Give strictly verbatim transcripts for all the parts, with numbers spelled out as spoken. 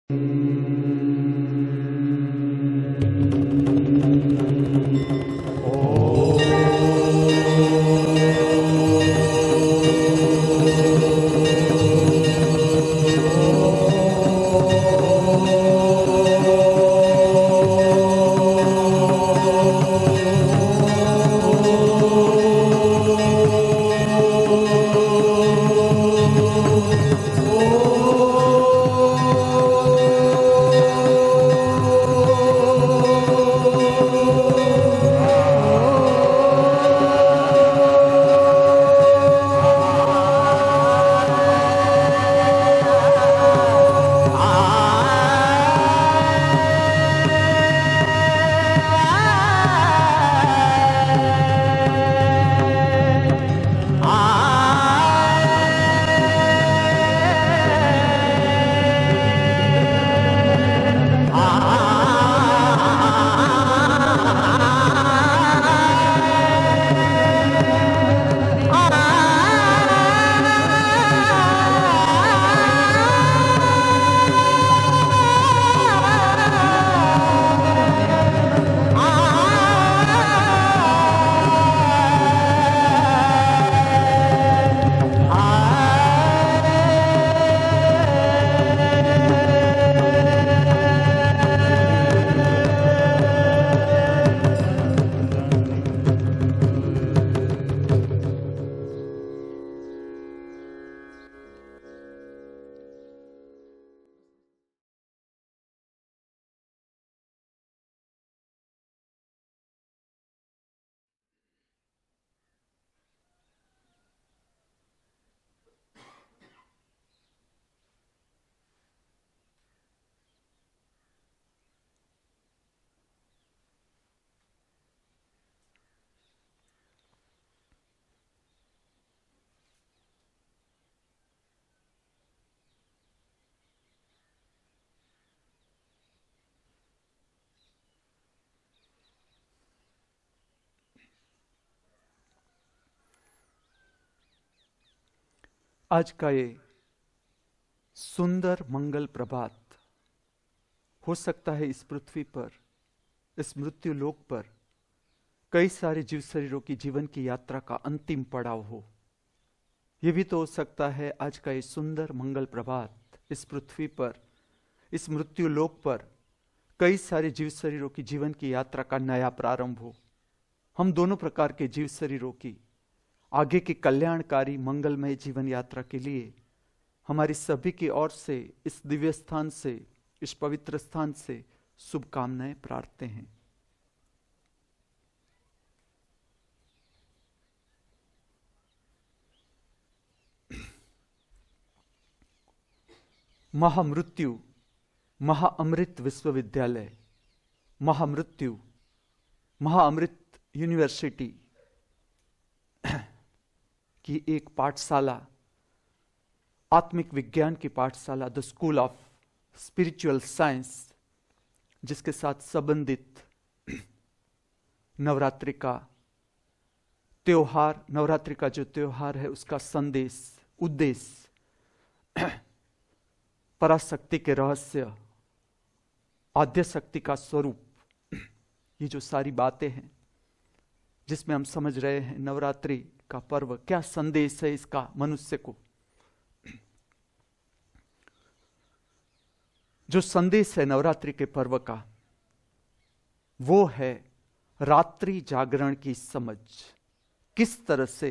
आज का ये सुंदर मंगल प्रभात हो सकता है इस पृथ्वी पर, इस मृत्यु लोक पर कई सारे जीव शरीरों की जीवन की यात्रा का अंतिम पड़ाव हो। यह भी तो हो सकता है आज का ये सुंदर मंगल प्रभात इस पृथ्वी पर, इस मृत्यु लोक पर कई सारे जीव शरीरों की जीवन की यात्रा का नया प्रारंभ हो। हम दोनों प्रकार के जीव शरीरों की आगे की कल्याणकारी मंगलमय जीवन यात्रा के लिए हमारी सभी की ओर से इस दिव्य स्थान से, इस पवित्र स्थान से शुभकामनाएं प्रार्थते हैं। महामृत्यु महाअमृत विश्वविद्यालय, महामृत्यु महाअमृत यूनिवर्सिटी की एक पाठशाला, आत्मिक विज्ञान की पाठशाला, the school of spiritual science, जिसके साथ संबंधित नवरात्रि का त्योहार, नवरात्रि का जो त्योहार है उसका संदेश, उद्देश्य, पराशक्ति के रहस्य, आद्य शक्ति का स्वरूप, ये जो सारी बातें हैं जिसमें हम समझ रहे हैं नवरात्रि का पर्व क्या संदेश है इसका मनुष्य को। जो संदेश है नवरात्रि के पर्व का वो है रात्रि जागरण की समझ। किस तरह से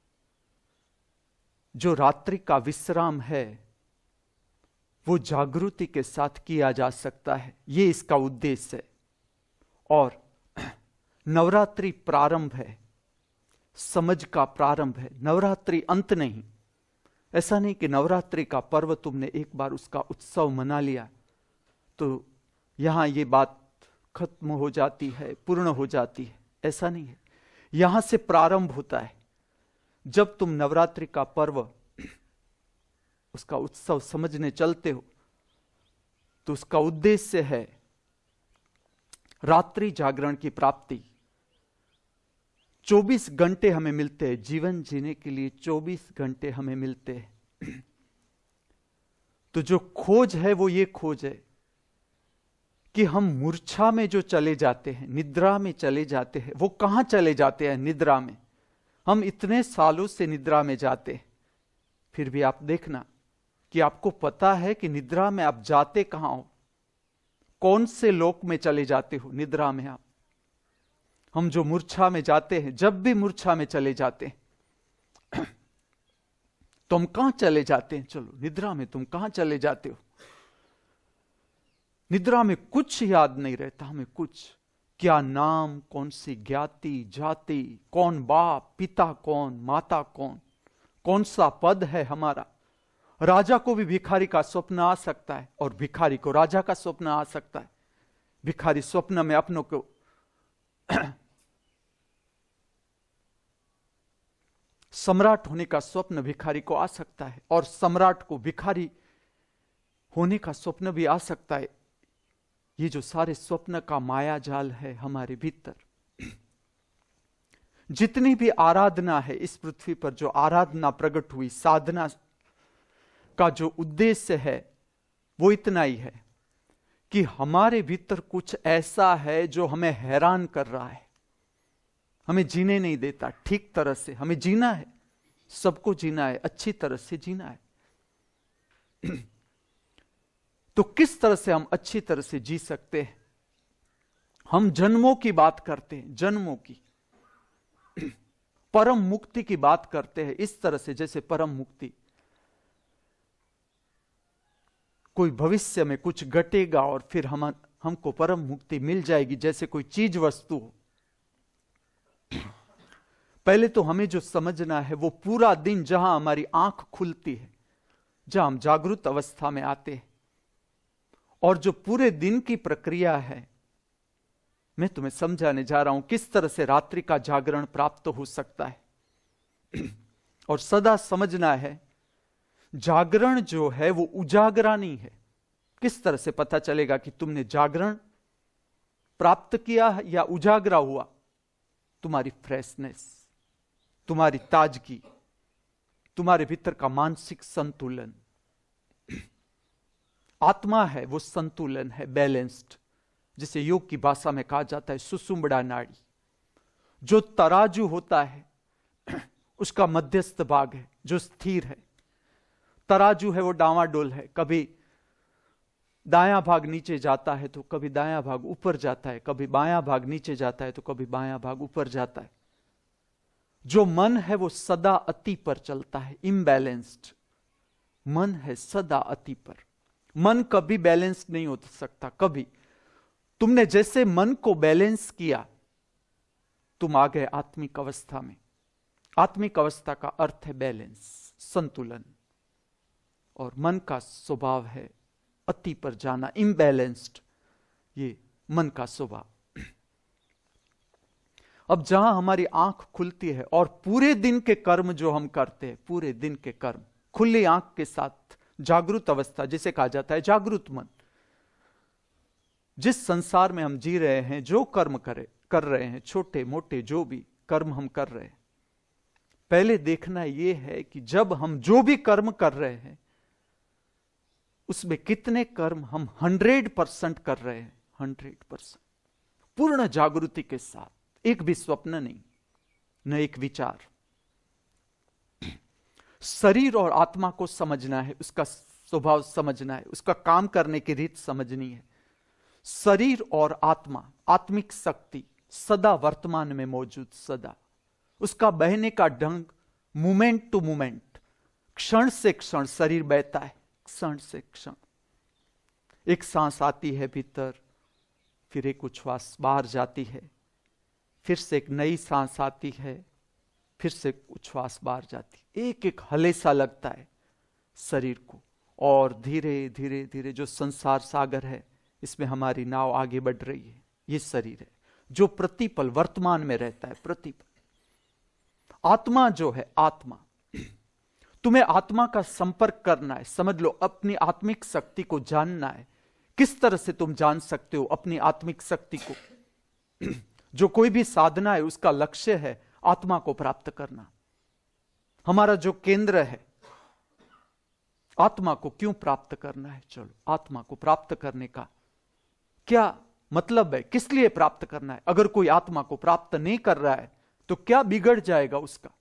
जो रात्रि का विश्राम है वो जागृति के साथ किया जा सकता है, ये इसका उद्देश्य है। और नवरात्रि प्रारंभ है, समझ का प्रारंभ है, नवरात्रि अंत नहीं। ऐसा नहीं कि नवरात्रि का पर्व तुमने एक बार उसका उत्सव मना लिया तो यहां ये बात खत्म हो जाती है, पूर्ण हो जाती है, ऐसा नहीं है। यहां से प्रारंभ होता है। जब तुम नवरात्रि का पर्व, उसका उत्सव समझने चलते हो तो उसका उद्देश्य है रात्रि जागरण की प्राप्ति। चौबीस घंटे हमें मिलते हैं जीवन जीने के लिए, चौबीस घंटे हमें मिलते हैं। तो जो खोज है वो ये खोज है कि हम मूर्छा में जो चले जाते हैं, निद्रा में चले जाते हैं, वो कहां चले जाते हैं? निद्रा में। हम इतने सालों से निद्रा में जाते हैं, फिर भी आप देखना कि आपको पता है कि निद्रा में आप जाते कहां हो, कौन से लोक में चले जाते हो निद्रा में आप। हम जो मूर्छा में जाते हैं, जब भी मूर्छा में चले जाते हैं तो हम कहां चले जाते हैं? चलो निद्रा में तुम कहां चले जाते हो? निद्रा में कुछ याद नहीं रहता हमें, कुछ। क्या नाम, कौन सी ज्ञाति जाति, कौन बाप, पिता कौन, माता कौन, कौन सा पद है हमारा। राजा को भी भिखारी का स्वप्न आ सकता है और भिखारी को राजा का स्वप्न आ सकता है। भिखारी स्वप्न में अपनों को सम्राट होने का स्वप्न भिखारी को आ सकता है और सम्राट को भिखारी होने का स्वप्न भी आ सकता है। ये जो सारे स्वप्न का माया जाल है हमारे भीतर, जितनी भी आराधना है इस पृथ्वी पर, जो आराधना प्रकट हुई, साधना का जो उद्देश्य है वो इतना ही है कि हमारे भीतर कुछ ऐसा है जो हमें हैरान कर रहा है, हमें जीने नहीं देता ठीक तरह से। हमें जीना है, सबको जीना है, अच्छी तरह से जीना है। तो किस तरह से हम अच्छी तरह से जी सकते हैं? हम जन्मों की बात करते हैं, जन्मों की, परम मुक्ति की बात करते हैं इस तरह से जैसे परम मुक्ति कोई भविष्य में कुछ घटेगा और फिर हम हमको परम मुक्ति मिल जाएगी, जैसे कोई चीज वस्तु हो। पहले तो हमें जो समझना है वो पूरा दिन जहां हमारी आंख खुलती है, जहां हम जागृत अवस्था में आते हैं, और जो पूरे दिन की प्रक्रिया है, मैं तुम्हें समझाने जा रहा हूं किस तरह से रात्रि का जागरण प्राप्त हो सकता है। और सदा समझना है जागरण जो है वो उजागरा नहीं है। किस तरह से पता चलेगा कि तुमने जागरण प्राप्त किया या उजागरा हुआ? तुम्हारी फ्रेशनेस, तुम्हारी ताजगी, तुम्हारे भीतर का मानसिक संतुलन। आत्मा है वो संतुलन है, बैलेंस्ड, जिसे योग की भाषा में कहा जाता है सुषुम्बड़ा नाड़ी। जो तराजू होता है उसका मध्यस्थ भाग है जो स्थिर है। तराजू है वो डावाडोल है, कभी दायां भाग नीचे जाता है तो कभी दायां भाग ऊपर जाता है, कभी बायां भाग नीचे जाता है तो कभी बायां भाग ऊपर जाता है। जो मन है वो सदा अति पर चलता है, इम्बैलेंस्ड मन है सदा अति पर। मन कभी बैलेंस नहीं हो सकता। कभी तुमने जैसे मन को बैलेंस किया तुम आ गए आत्मिक अवस्था में। आत्मिक अवस्था का अर्थ है बैलेंस, संतुलन, और मन का स्वभाव है अति पर जाना, इम्बैलेंस्ड, ये मन का स्वभाव। अब जहां हमारी आंख खुलती है और पूरे दिन के कर्म जो हम करते हैं, पूरे दिन के कर्म खुली आंख के साथ, जागृत अवस्था जिसे कहा जाता है जागृत मन, जिस संसार में हम जी रहे हैं, जो कर्म करे कर रहे हैं, छोटे मोटे जो भी कर्म हम कर रहे हैं, पहले देखना यह है कि जब हम जो भी कर्म कर रहे हैं उसमें कितने कर्म हम हंड्रेड परसेंट कर रहे हैं। हंड्रेड परसेंट पूर्ण जागृति के साथ, एक भी स्वप्न नहीं, न एक विचार। शरीर और आत्मा को समझना है, उसका स्वभाव समझना है, उसका काम करने की रीत समझनी है। शरीर और आत्मा, आत्मिक शक्ति सदा वर्तमान में मौजूद, सदा उसका बहने का ढंग मोमेंट टू मोमेंट, क्षण से क्षण शरीर बहता है, क्षण से क्षण। एक सांस आती है भीतर, फिर एक उच्छ्वास बाहर जाती है, फिर से एक नई सांस आती है, फिर से उच्छ्वास बाहर जाती है। एक एक हलेसा लगता है शरीर को, और धीरे धीरे धीरे जो संसार सागर है इसमें हमारी नाव आगे बढ़ रही है। ये शरीर है जो प्रतिपल वर्तमान में रहता है, प्रतिपल। आत्मा जो है, आत्मा, तुम्हें आत्मा का संपर्क करना है, समझ लो, अपनी आत्मिक शक्ति को जानना है। किस तरह से तुम जान सकते हो अपनी आत्मिक शक्ति को? जो कोई भी साधना है उसका लक्ष्य है आत्मा को प्राप्त करना। हमारा जो केंद्र है, आत्मा को क्यों प्राप्त करना है? चलो, आत्मा को प्राप्त करने का क्या मतलब है, किस लिए प्राप्त करना है? अगर कोई आत्मा को प्राप्त नहीं कर रहा है तो क्या बिगड़ जाएगा उसका?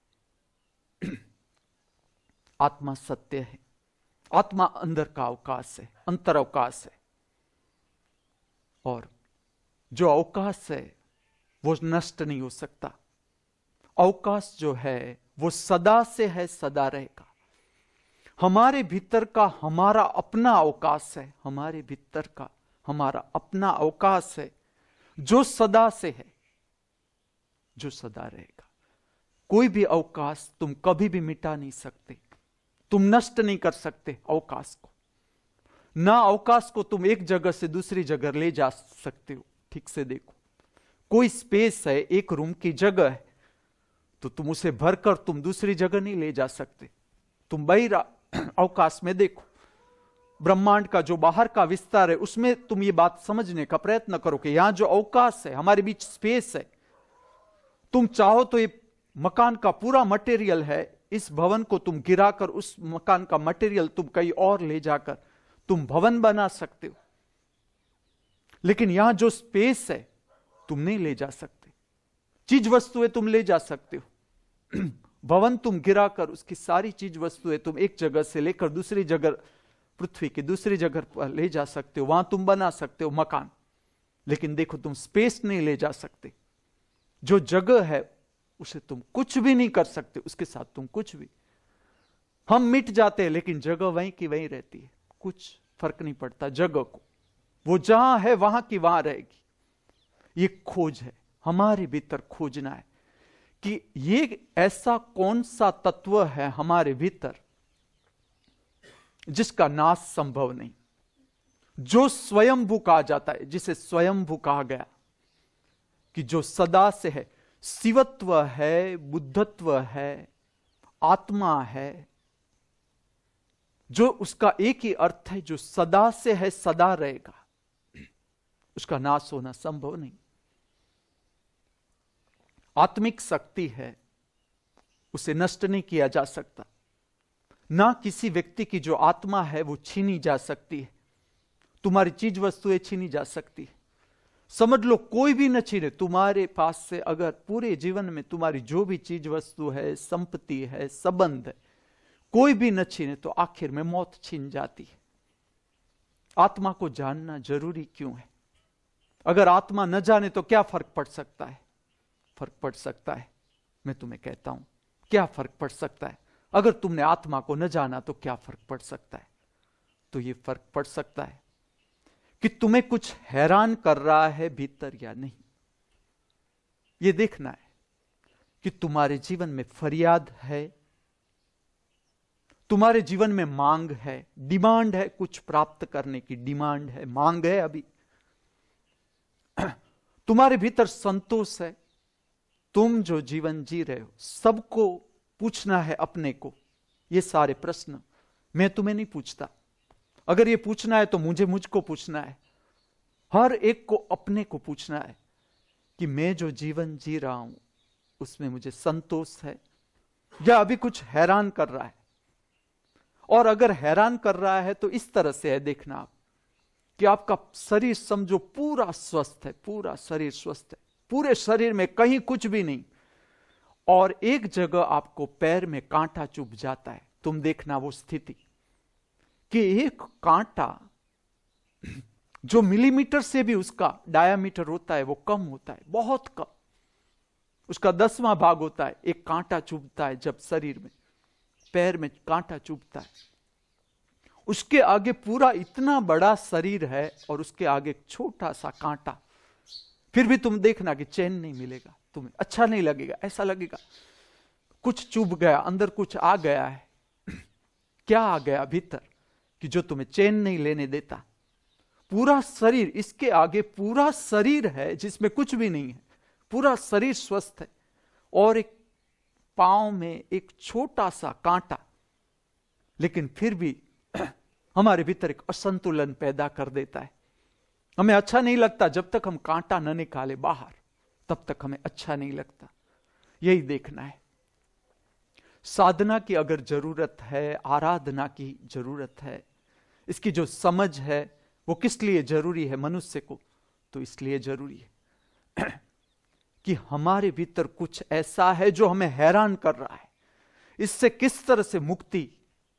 आत्मा सत्य है, आत्मा अंदर का अवकाश है, अंतर अवकाश है, और जो अवकाश है वो नष्ट नहीं हो सकता। अवकाश जो है वो सदा से है, सदा रहेगा। हमारे भीतर का हमारा अपना अवकाश है, हमारे भीतर का हमारा अपना अवकाश है जो सदा से है, जो सदा रहेगा। कोई भी अवकाश तुम कभी भी मिटा नहीं सकते, तुम नष्ट नहीं कर सकते अवकाश को। ना अवकाश को तुम एक जगह से दूसरी जगह ले जा सकते हो। ठीक से देखो, कोई स्पेस है, एक रूम की जगह है, तो तुम उसे भरकर तुम दूसरी जगह नहीं ले जा सकते। तुम बहिरा अवकाश में देखो, ब्रह्मांड का जो बाहर का विस्तार है उसमें तुम ये बात समझने का प्रयत्न करो कि यहां जो अवकाश है, हमारे बीच स्पेस है। तुम चाहो तो ये मकान का पूरा मटेरियल है, इस भवन को तुम गिराकर उस मकान का मटेरियल तुम कहीं और ले जाकर तुम भवन बना सकते हो, लेकिन यहां जो स्पेस है तुम नहीं ले जा सकते। चीज वस्तुएं तुम ले जा सकते हो, भवन तुम गिराकर उसकी सारी चीज वस्तुएं तुम एक जगह से लेकर दूसरी जगह, पृथ्वी की दूसरी जगह पर ले जा सकते हो, वहां तुम बना सकते हो मकान, लेकिन देखो तुम स्पेस नहीं ले जा सकते। जो जगह है उसे तुम कुछ भी नहीं कर सकते, उसके साथ तुम कुछ भी। हम मिट जाते हैं लेकिन जगह वहीं की वहीं रहती है, कुछ फर्क नहीं पड़ता जगह को, वो जहां है वहां की वहां रहेगी। ये खोज है, हमारे भीतर खोजना है कि ये ऐसा कौन सा तत्व है हमारे भीतर जिसका नाश संभव नहीं, जो स्वयंभू कहा जाता है, जिसे स्वयंभू कहा गया कि जो सदा से है, शिवत्व है, बुद्धत्व है, आत्मा है, जो उसका एक ही अर्थ है, जो सदा से है सदा रहेगा, उसका नाश होना संभव नहीं। आत्मिक शक्ति है, उसे नष्ट नहीं किया जा सकता। ना किसी व्यक्ति की जो आत्मा है वो छीनी जा सकती है, तुम्हारी चीज वस्तुएं छीनी जा सकती है। समझ लो कोई भी न छीने तुम्हारे पास से, अगर पूरे जीवन में तुम्हारी जो भी चीज वस्तु है, संपत्ति है, संबंध है, कोई भी न छीने तो आखिर में मौत छीन जाती है। आत्मा को जानना जरूरी क्यों है? अगर आत्मा न जाने तो क्या फर्क पड़ सकता है? फर्क पड़ सकता है, मैं तुम्हें कहता हूं क्या फर्क पड़ सकता है। अगर तुमने आत्मा को न जाना तो क्या फर्क पड़ सकता है? तो यह फर्क पड़ सकता है कि तुम्हें कुछ हैरान कर रहा है भीतर या नहीं। यह देखना है कि तुम्हारे जीवन में फरियाद है, तुम्हारे जीवन में मांग है, डिमांड है, कुछ प्राप्त करने की डिमांड है, मांग है। अभी तुम्हारे भीतर संतोष है, तुम जो जीवन जी रहे हो, सबको पूछना है अपने को। ये सारे प्रश्न मैं तुम्हें नहीं पूछता, अगर ये पूछना है तो मुझे मुझको पूछना है, हर एक को अपने को पूछना है कि मैं जो जीवन जी रहा हूं उसमें मुझे संतोष है या अभी कुछ हैरान कर रहा है। और अगर हैरान कर रहा है तो इस तरह से है, देखना आप कि आपका शरीर समझो पूरा स्वस्थ है, पूरा शरीर स्वस्थ है, पूरे शरीर में कहीं कुछ भी नहीं, और एक जगह आपको पैर में कांटा चुभ जाता है। तुम देखना वो स्थिति कि एक कांटा जो मिलीमीटर से भी उसका डायामीटर होता है वो कम होता है, बहुत कम, उसका दसवां भाग होता है। एक कांटा चुभता है जब शरीर में, पैर में कांटा चुभता है, उसके आगे पूरा इतना बड़ा शरीर है और उसके आगे एक छोटा सा कांटा, फिर भी तुम देखना कि चैन नहीं मिलेगा, तुम्हें अच्छा नहीं लगेगा, ऐसा लगेगा कुछ चुभ गया, अंदर कुछ आ गया है। क्या आ गया भीतर कि जो तुम्हें चैन नहीं लेने देता? पूरा शरीर, इसके आगे पूरा शरीर है जिसमें कुछ भी नहीं है, पूरा शरीर स्वस्थ है, और एक पांव में एक छोटा सा कांटा, लेकिन फिर भी हमारे भीतर एक असंतुलन पैदा कर देता है। हमें अच्छा नहीं लगता जब तक हम कांटा न निकाले बाहर, तब तक हमें अच्छा नहीं लगता। यही देखना है, साधना की अगर जरूरत है, आराधना की जरूरत है, इसकी जो समझ है वो किस लिए जरूरी है मनुष्य को, तो इसलिए जरूरी है कि हमारे भीतर कुछ ऐसा है जो हमें हैरान कर रहा है। इससे किस तरह से मुक्ति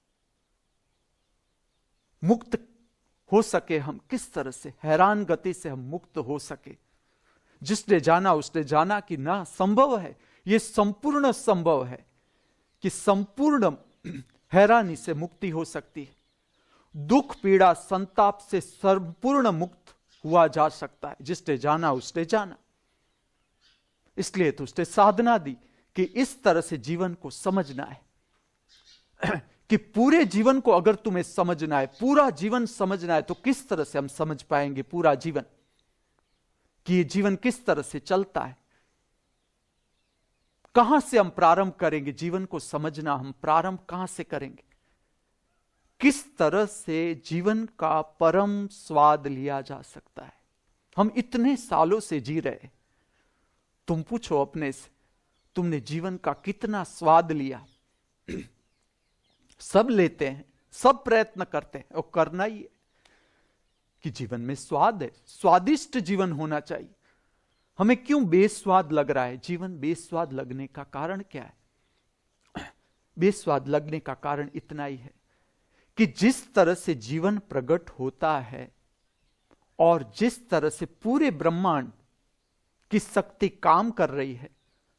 मुक्त हो सके, हम किस तरह से हैरान गति से हम मुक्त हो सके। जिसने जाना उसने जाना कि ना संभव है, यह संपूर्ण संभव है कि संपूर्ण हैरानी से मुक्ति हो सकती है। दुख पीड़ा संताप से संपूर्ण मुक्त हुआ जा सकता है। जिसने जाना उसने जाना। इसलिए तो उसने साधना दी कि इस तरह से जीवन को समझना है कि पूरे जीवन को अगर तुम्हें समझना है, पूरा जीवन समझना है, तो किस तरह से हम समझ पाएंगे पूरा जीवन, कि ये जीवन किस तरह से चलता है। कहां से हम प्रारंभ करेंगे जीवन को समझना, हम प्रारंभ कहां से करेंगे, किस तरह से जीवन का परम स्वाद लिया जा सकता है। हम इतने सालों से जी रहे, तुम पूछो अपने से, तुमने जीवन का कितना स्वाद लिया। सब लेते हैं, सब प्रयत्न करते हैं, और करना ही है कि जीवन में स्वाद है, स्वादिष्ट जीवन होना चाहिए। हमें क्यों बेस्वाद लग रहा है जीवन? बेस्वाद लगने का कारण क्या है? बेस्वाद लगने का कारण इतना ही है कि जिस तरह से जीवन प्रकट होता है और जिस तरह से पूरे ब्रह्मांड की शक्ति काम कर रही है,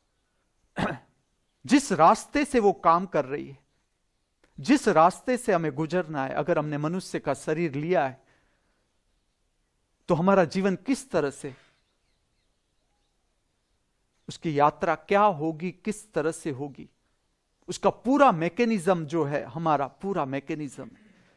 जिस रास्ते से वो काम कर रही है, जिस रास्ते से हमें गुजरना है, अगर हमने मनुष्य का शरीर लिया है तो हमारा जीवन किस तरह से, उसकी यात्रा क्या होगी, किस तरह से होगी, उसका पूरा मैकेनिज्म जो है, हमारा पूरा मैकेनिज्म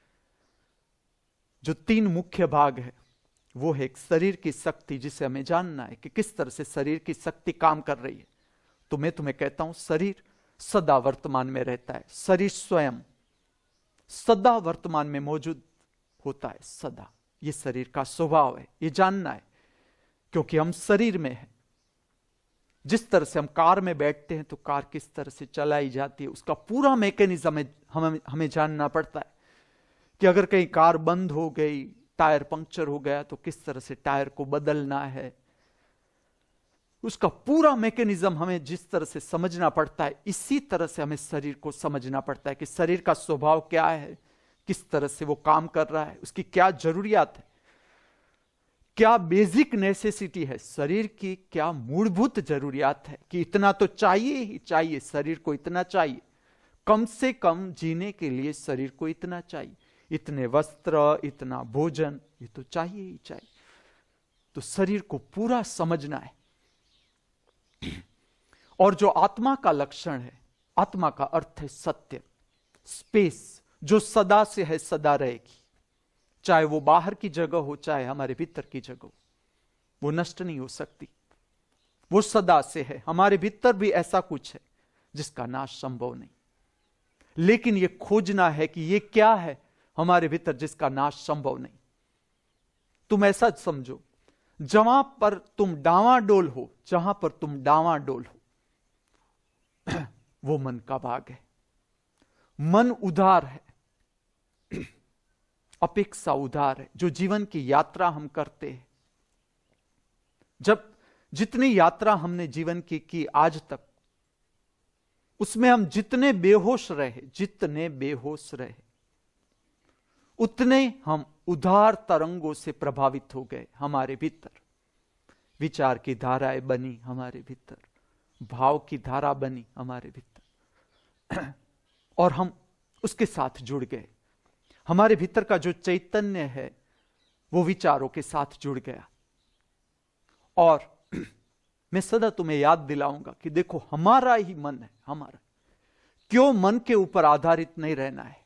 जो तीन मुख्य भाग है, वो है एक शरीर की शक्ति, जिसे हमें जानना है कि किस तरह से शरीर की शक्ति काम कर रही है। तो मैं तुम्हें कहता हूं, शरीर सदा वर्तमान में रहता है। शरीर स्वयं सदा वर्तमान में मौजूद होता है, सदा। ये शरीर का स्वभाव है, ये जानना है, क्योंकि हम शरीर में हैं। जिस तरह से हम कार में बैठते हैं तो कार किस तरह से चलाई जाती है, उसका पूरा मैकेनिज्म हमें हमें जानना पड़ता है कि अगर कहीं कार बंद हो गई, टायर पंक्चर हो गया, तो किस तरह से टायर को बदलना है। उसका पूरा मैकेनिज्म हमें जिस तरह से समझना पड़ता है, इसी तरह से हमें शरीर को समझना पड़ता है कि शरीर का स्वभाव क्या है, किस तरह से वो काम कर रहा है, उसकी क्या जरूरियात है, क्या बेसिक नेसेसिटी है शरीर की, क्या मूलभूत जरूरियात है कि इतना तो चाहिए ही चाहिए, शरीर को इतना चाहिए, कम से कम जीने के लिए शरीर को इतना चाहिए, इतने वस्त्र, इतना भोजन, ये तो चाहिए ही चाहिए। तो शरीर को पूरा समझना है। और जो आत्मा का लक्षण है, आत्मा का अर्थ है सत्य, स्पेस, जो सदा से है सदा रहेगी, चाहे वो बाहर की जगह हो, चाहे हमारे भीतर की जगह हो, वो नष्ट नहीं हो सकती, वो सदा से है। हमारे भीतर भी ऐसा कुछ है जिसका नाश संभव नहीं, लेकिन ये खोजना है कि ये क्या है हमारे भीतर जिसका नाश संभव नहीं। तुम ऐसा समझो, जहां पर तुम डावाडोल हो, जहां पर तुम डावाडोल हो, वो मन का भाग है। मन उदार है, अपेक्षा उदार है। जो जीवन की यात्रा हम करते हैं, जब जितनी यात्रा हमने जीवन की की आज तक, उसमें हम जितने बेहोश रहे, जितने बेहोश रहे, उतने हम उदार तरंगों से प्रभावित हो गए। हमारे भीतर विचार की धाराएं बनी, हमारे भीतर भाव की धारा बनी, हमारे भीतर, और हम उसके साथ जुड़ गए। हमारे भीतर का जो चैतन्य है वो विचारों के साथ जुड़ गया। और मैं सदा तुम्हें याद दिलाऊंगा कि देखो, हमारा ही मन है, हमारा, क्यों मन के ऊपर आधारित नहीं रहना है।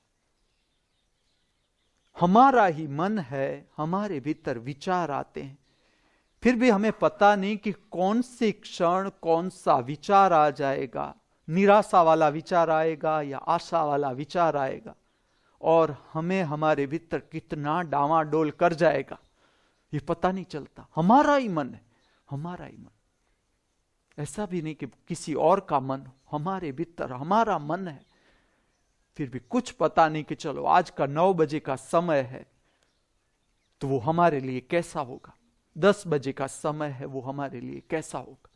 हमारा ही मन है, हमारे भीतर विचार आते हैं, फिर भी हमें पता नहीं कि कौन सी क्षण कौन सा विचार आ जाएगा, निराशा वाला विचार आएगा या आशा वाला विचार आएगा, और हमें हमारे भीतर कितना डावाडोल कर जाएगा ये पता नहीं चलता। हमारा ही मन है, हमारा ही मन। ऐसा भी नहीं कि किसी और का मन हो, हमारे भीतर हमारा मन है। फिर भी कुछ पता नहीं कि चलो आज का नौ बजे का समय है तो वो हमारे लिए कैसा होगा, दस बजे का समय है वो हमारे लिए कैसा होगा,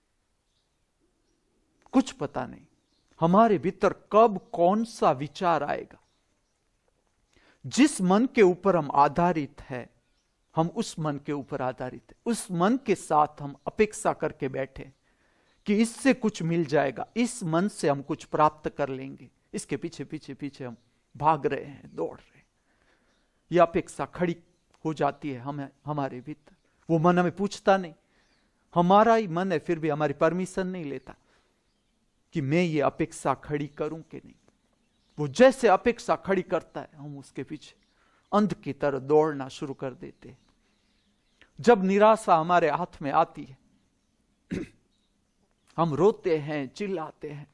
कुछ पता नहीं। हमारे भीतर कब कौन सा विचार आएगा। जिस मन के ऊपर हम आधारित है, हम उस मन के ऊपर आधारित है। उस मन के साथ हम अपेक्षा करके बैठे कि इससे कुछ मिल जाएगा, इस मन से हम कुछ प्राप्त कर लेंगे, इसके पीछे पीछे पीछे हम भाग रहे हैं, दौड़ रहे हैं। यह अपेक्षा खड़ी हो जाती है हमें, हमारे भीतर। वो मन हमें पूछता नहीं, हमारा ही मन है, फिर भी हमारी परमिशन नहीं लेता कि मैं ये अपेक्षा खड़ी करूं कि नहीं। वो जैसे अपेक्षा खड़ी करता है हम उसके पीछे अंध की तरह दौड़ना शुरू कर देते हैं। जब निराशा हमारे हाथ में आती है हम रोते हैं, चिल्लाते हैं।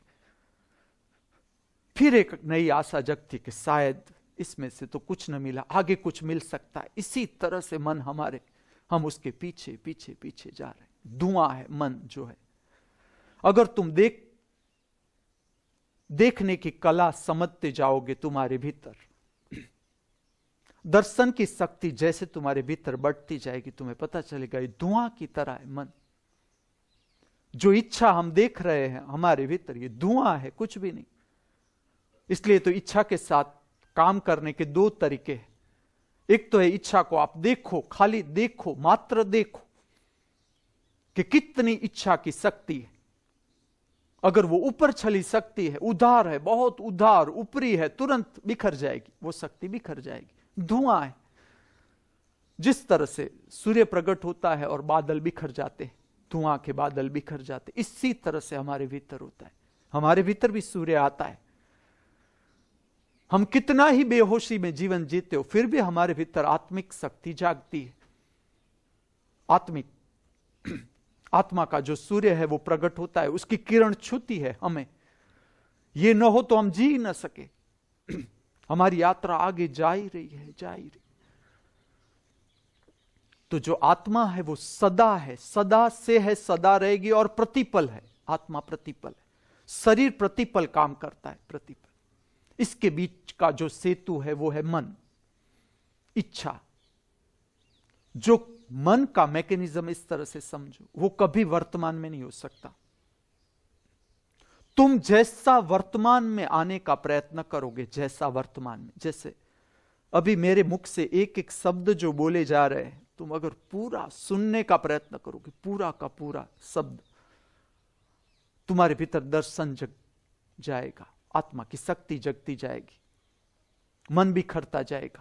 फिर एक नई आशा जगती कि शायद इसमें से तो कुछ न मिला, आगे कुछ मिल सकता है। इसी तरह से मन हमारे, हम उसके पीछे पीछे पीछे जा रहे हैं। धुआं है मन जो है। अगर तुम देख देखने की कला समझते जाओगे तुम्हारे भीतर, दर्शन की शक्ति जैसे तुम्हारे भीतर बढ़ती जाएगी, तुम्हें पता चलेगा ये धुआं की तरह है मन। जो इच्छा हम देख रहे हैं हमारे भीतर, ये धुआं है, कुछ भी नहीं। इसलिए तो इच्छा के साथ काम करने के दो तरीके हैं। एक तो है इच्छा को आप देखो, खाली देखो, मात्र देखो कि कितनी इच्छा की शक्ति है। अगर वो ऊपर छली शक्ति है, उदार है, बहुत उदार, ऊपरी है, तुरंत बिखर जाएगी, वो शक्ति बिखर जाएगी। धुआं है। जिस तरह से सूर्य प्रकट होता है और बादल बिखर जाते हैं, धुआं के बादल बिखर जाते, इसी तरह से हमारे भीतर होता है। हमारे भीतर भी सूर्य आता है। हम कितना ही बेहोशी में जीवन जीते हो, फिर भी हमारे भीतर आत्मिक शक्ति जागती है। आत्मिक आत्मा का जो सूर्य है वो प्रकट होता है, उसकी किरण छूती है हमें। ये न हो तो हम जी ही न सके। हमारी यात्रा आगे जा ही रही है, जा ही रही। तो जो आत्मा है वो सदा है, सदा से है, सदा रहेगी और प्रतिपल है। आत्मा प्रतिपल है, शरीर प्रतिपल काम करता है, प्रतिपल। इसके बीच का जो सेतु है वो है मन, इच्छा। जो मन का मैकेनिज्म इस तरह से समझो, वो कभी वर्तमान में नहीं हो सकता। तुम जैसा वर्तमान में आने का प्रयत्न करोगे, जैसा वर्तमान में, जैसे अभी मेरे मुख से एक एक शब्द जो बोले जा रहे हैं, तुम अगर पूरा सुनने का प्रयत्न करोगे, पूरा का पूरा शब्द, तुम्हारे भीतर दर्शन जग जाएगा, आत्मा की शक्ति जगती जाएगी, मन बिखरता जाएगा।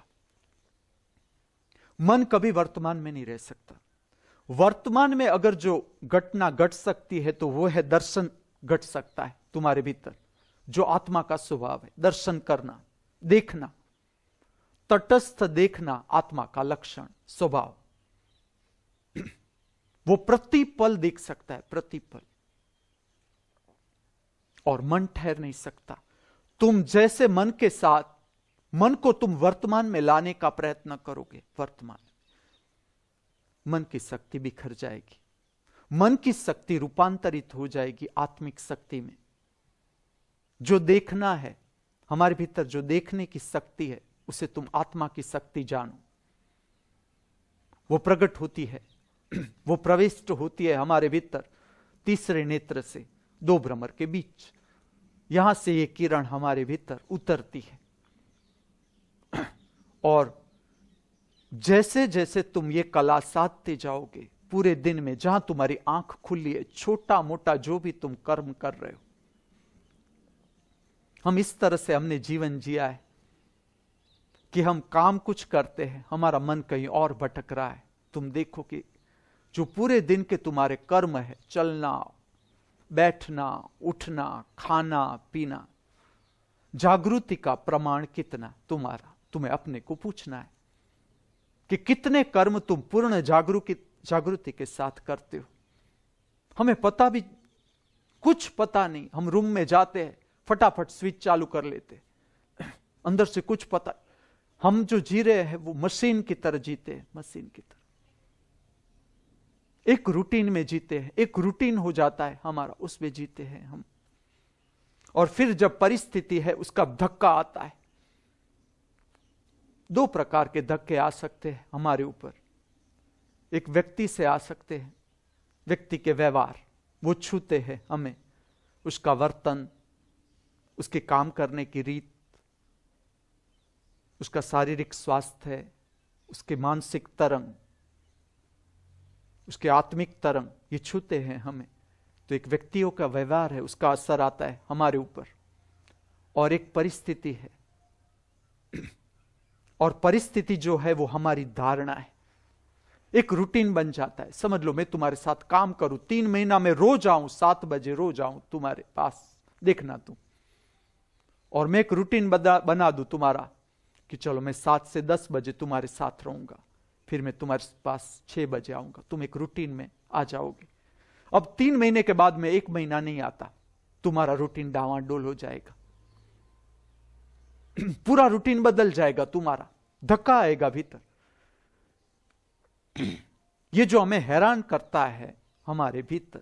मन कभी वर्तमान में नहीं रह सकता। वर्तमान में अगर जो घटना घट सकती है तो वो है दर्शन घट सकता है तुम्हारे भीतर, जो आत्मा का स्वभाव है, दर्शन करना, देखना, तटस्थ देखना, आत्मा का लक्षण, स्वभाव। वो प्रतिपल देख सकता है, प्रतिपल। और मन ठहर नहीं सकता। तुम जैसे मन के साथ, मन को तुम वर्तमान में लाने का प्रयत्न करोगे, वर्तमान मन की शक्ति बिखर जाएगी। मन की शक्ति रूपांतरित हो जाएगी आत्मिक शक्ति में। जो देखना है हमारे भीतर, जो देखने की शक्ति है, उसे तुम आत्मा की शक्ति जानो। वो प्रकट होती है, वो प्रविष्ट होती है हमारे भीतर तीसरे नेत्र से, दो भ्रमर के बीच। यहां से ये किरण हमारे भीतर उतरती है। और जैसे जैसे तुम ये कला साधते जाओगे पूरे दिन में, जहां तुम्हारी आंख खुली है, छोटा मोटा जो भी तुम कर्म कर रहे हो, हम इस तरह से हमने जीवन जिया है कि हम काम कुछ करते हैं, हमारा मन कहीं और भटक रहा है। तुम देखो कि जो पूरे दिन के तुम्हारे कर्म है, चलना, बैठना, उठना, खाना, पीना, जागृति का प्रमाण कितना तुम्हारा, तुम्हें अपने को पूछना है कि कितने कर्म तुम पूर्ण जागरूक जागृति के साथ करते हो। हमें पता भी कुछ पता नहीं, हम रूम में जाते हैं, फटाफट स्विच चालू कर लेते, अंदर से कुछ पता। हम जो जी रहे हैं वो मशीन की तरह जीते हैं, मशीन की तरह। एक रूटीन में जीते हैं, एक रूटीन हो जाता है हमारा, उसमें जीते हैं हम। और फिर जब परिस्थिति है उसका धक्का आता है, दो प्रकार के धक्के आ सकते हैं हमारे ऊपर। एक व्यक्ति से आ सकते हैं, व्यक्ति के व्यवहार, वो छूते हैं हमें, उसका वर्तन, उसके काम करने की रीत, उसका शारीरिक स्वास्थ्य, उसके मानसिक तरंग, उसके आत्मिक तरंग, ये छूते हैं हमें। तो एक व्यक्तियों का व्यवहार है, उसका असर आता है हमारे ऊपर। और एक परिस्थिति है, और परिस्थिति जो है वो हमारी धारणा है, एक रूटीन बन जाता है। समझ लो मैं तुम्हारे साथ काम करूं, तीन महीना में रोज आऊं, सात बजे रोज आऊं तुम्हारे पास, देखना तुम, और मैं एक रूटीन बना दूं तुम्हारा कि चलो मैं सात से दस बजे तुम्हारे साथ रहूंगा, फिर मैं तुम्हारे पास छह बजे आऊंगा, तुम एक रूटीन में आ जाओगे। अब तीन महीने के बाद में एक महीना नहीं आता, तुम्हारा रूटीन डावाडोल हो जाएगा, पूरा रूटीन बदल जाएगा तुम्हारा, धक्का आएगा भीतर। ये जो हमें हैरान करता है हमारे भीतर,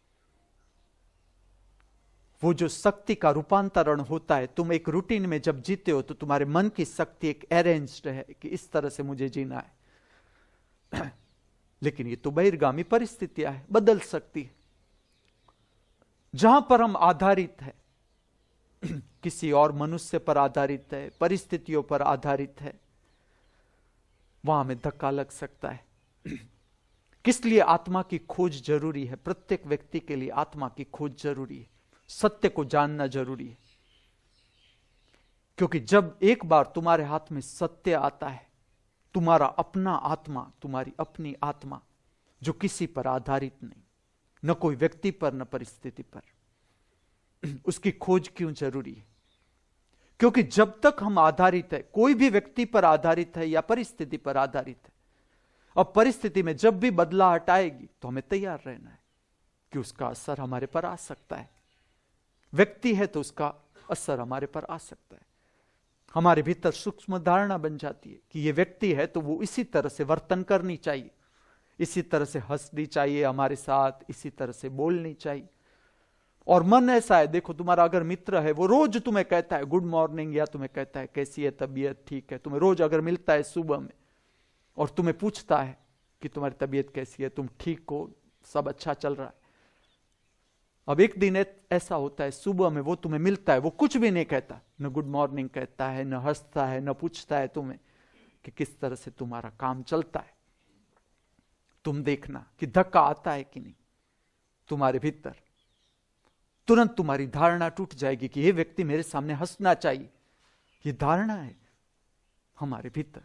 वो जो शक्ति का रूपांतरण होता है, तुम एक रूटीन में जब जीते हो तो तुम्हारे मन की शक्ति एक अरेंज्ड है कि इस तरह से मुझे जीना है। लेकिन ये तो बहिर्गामी परिस्थितियां है, बदल सकती है। जहां पर हम आधारित है, किसी और मनुष्य पर आधारित है, परिस्थितियों पर आधारित है, वहां हमें धक्का लग सकता है। किस लिए आत्मा की खोज जरूरी है? प्रत्येक व्यक्ति के लिए आत्मा की खोज जरूरी है, सत्य को जानना जरूरी है। क्योंकि जब एक बार तुम्हारे हाथ में सत्य आता है, तुम्हारा अपना आत्मा, तुम्हारी अपनी आत्मा जो किसी पर आधारित नहीं, न कोई व्यक्ति पर न परिस्थिति पर, उसकी खोज क्यों जरूरी है? क्योंकि जब तक हम आधारित है, कोई भी व्यक्ति पर आधारित है या परिस्थिति पर आधारित है, अब परिस्थिति में जब भी बदलाहट आएगी तो हमें तैयार रहना है कि उसका असर हमारे पर आ सकता है। व्यक्ति है तो उसका असर हमारे पर आ सकता है। हमारे भीतर सूक्ष्म धारणा बन जाती है कि ये व्यक्ति है तो वो इसी तरह से वर्तन करनी चाहिए, इसी तरह से हंसनी चाहिए हमारे साथ, इसी तरह से बोलनी चाहिए। और मन ऐसा है, देखो तुम्हारा अगर मित्र है, वो रोज तुम्हें कहता है गुड मॉर्निंग, या तुम्हें कहता है कैसी है तबीयत, ठीक है, तुम्हें रोज अगर मिलता है सुबह में और तुम्हें पूछता है कि तुम्हारी तबीयत कैसी है, तुम ठीक हो, सब अच्छा चल रहा है। अब एक दिन ऐसा होता है, सुबह में वो तुम्हें मिलता है, वो कुछ भी नहीं कहता, न गुड मॉर्निंग कहता है, न हंसता है, न पूछता है तुम्हें कि किस तरह से तुम्हारा काम चलता है। तुम देखना कि धक्का आता है कि नहीं तुम्हारे भीतर। तुरंत तुम्हारी धारणा टूट जाएगी कि ये व्यक्ति मेरे सामने हंसना चाहिए। ये धारणा है हमारे भीतर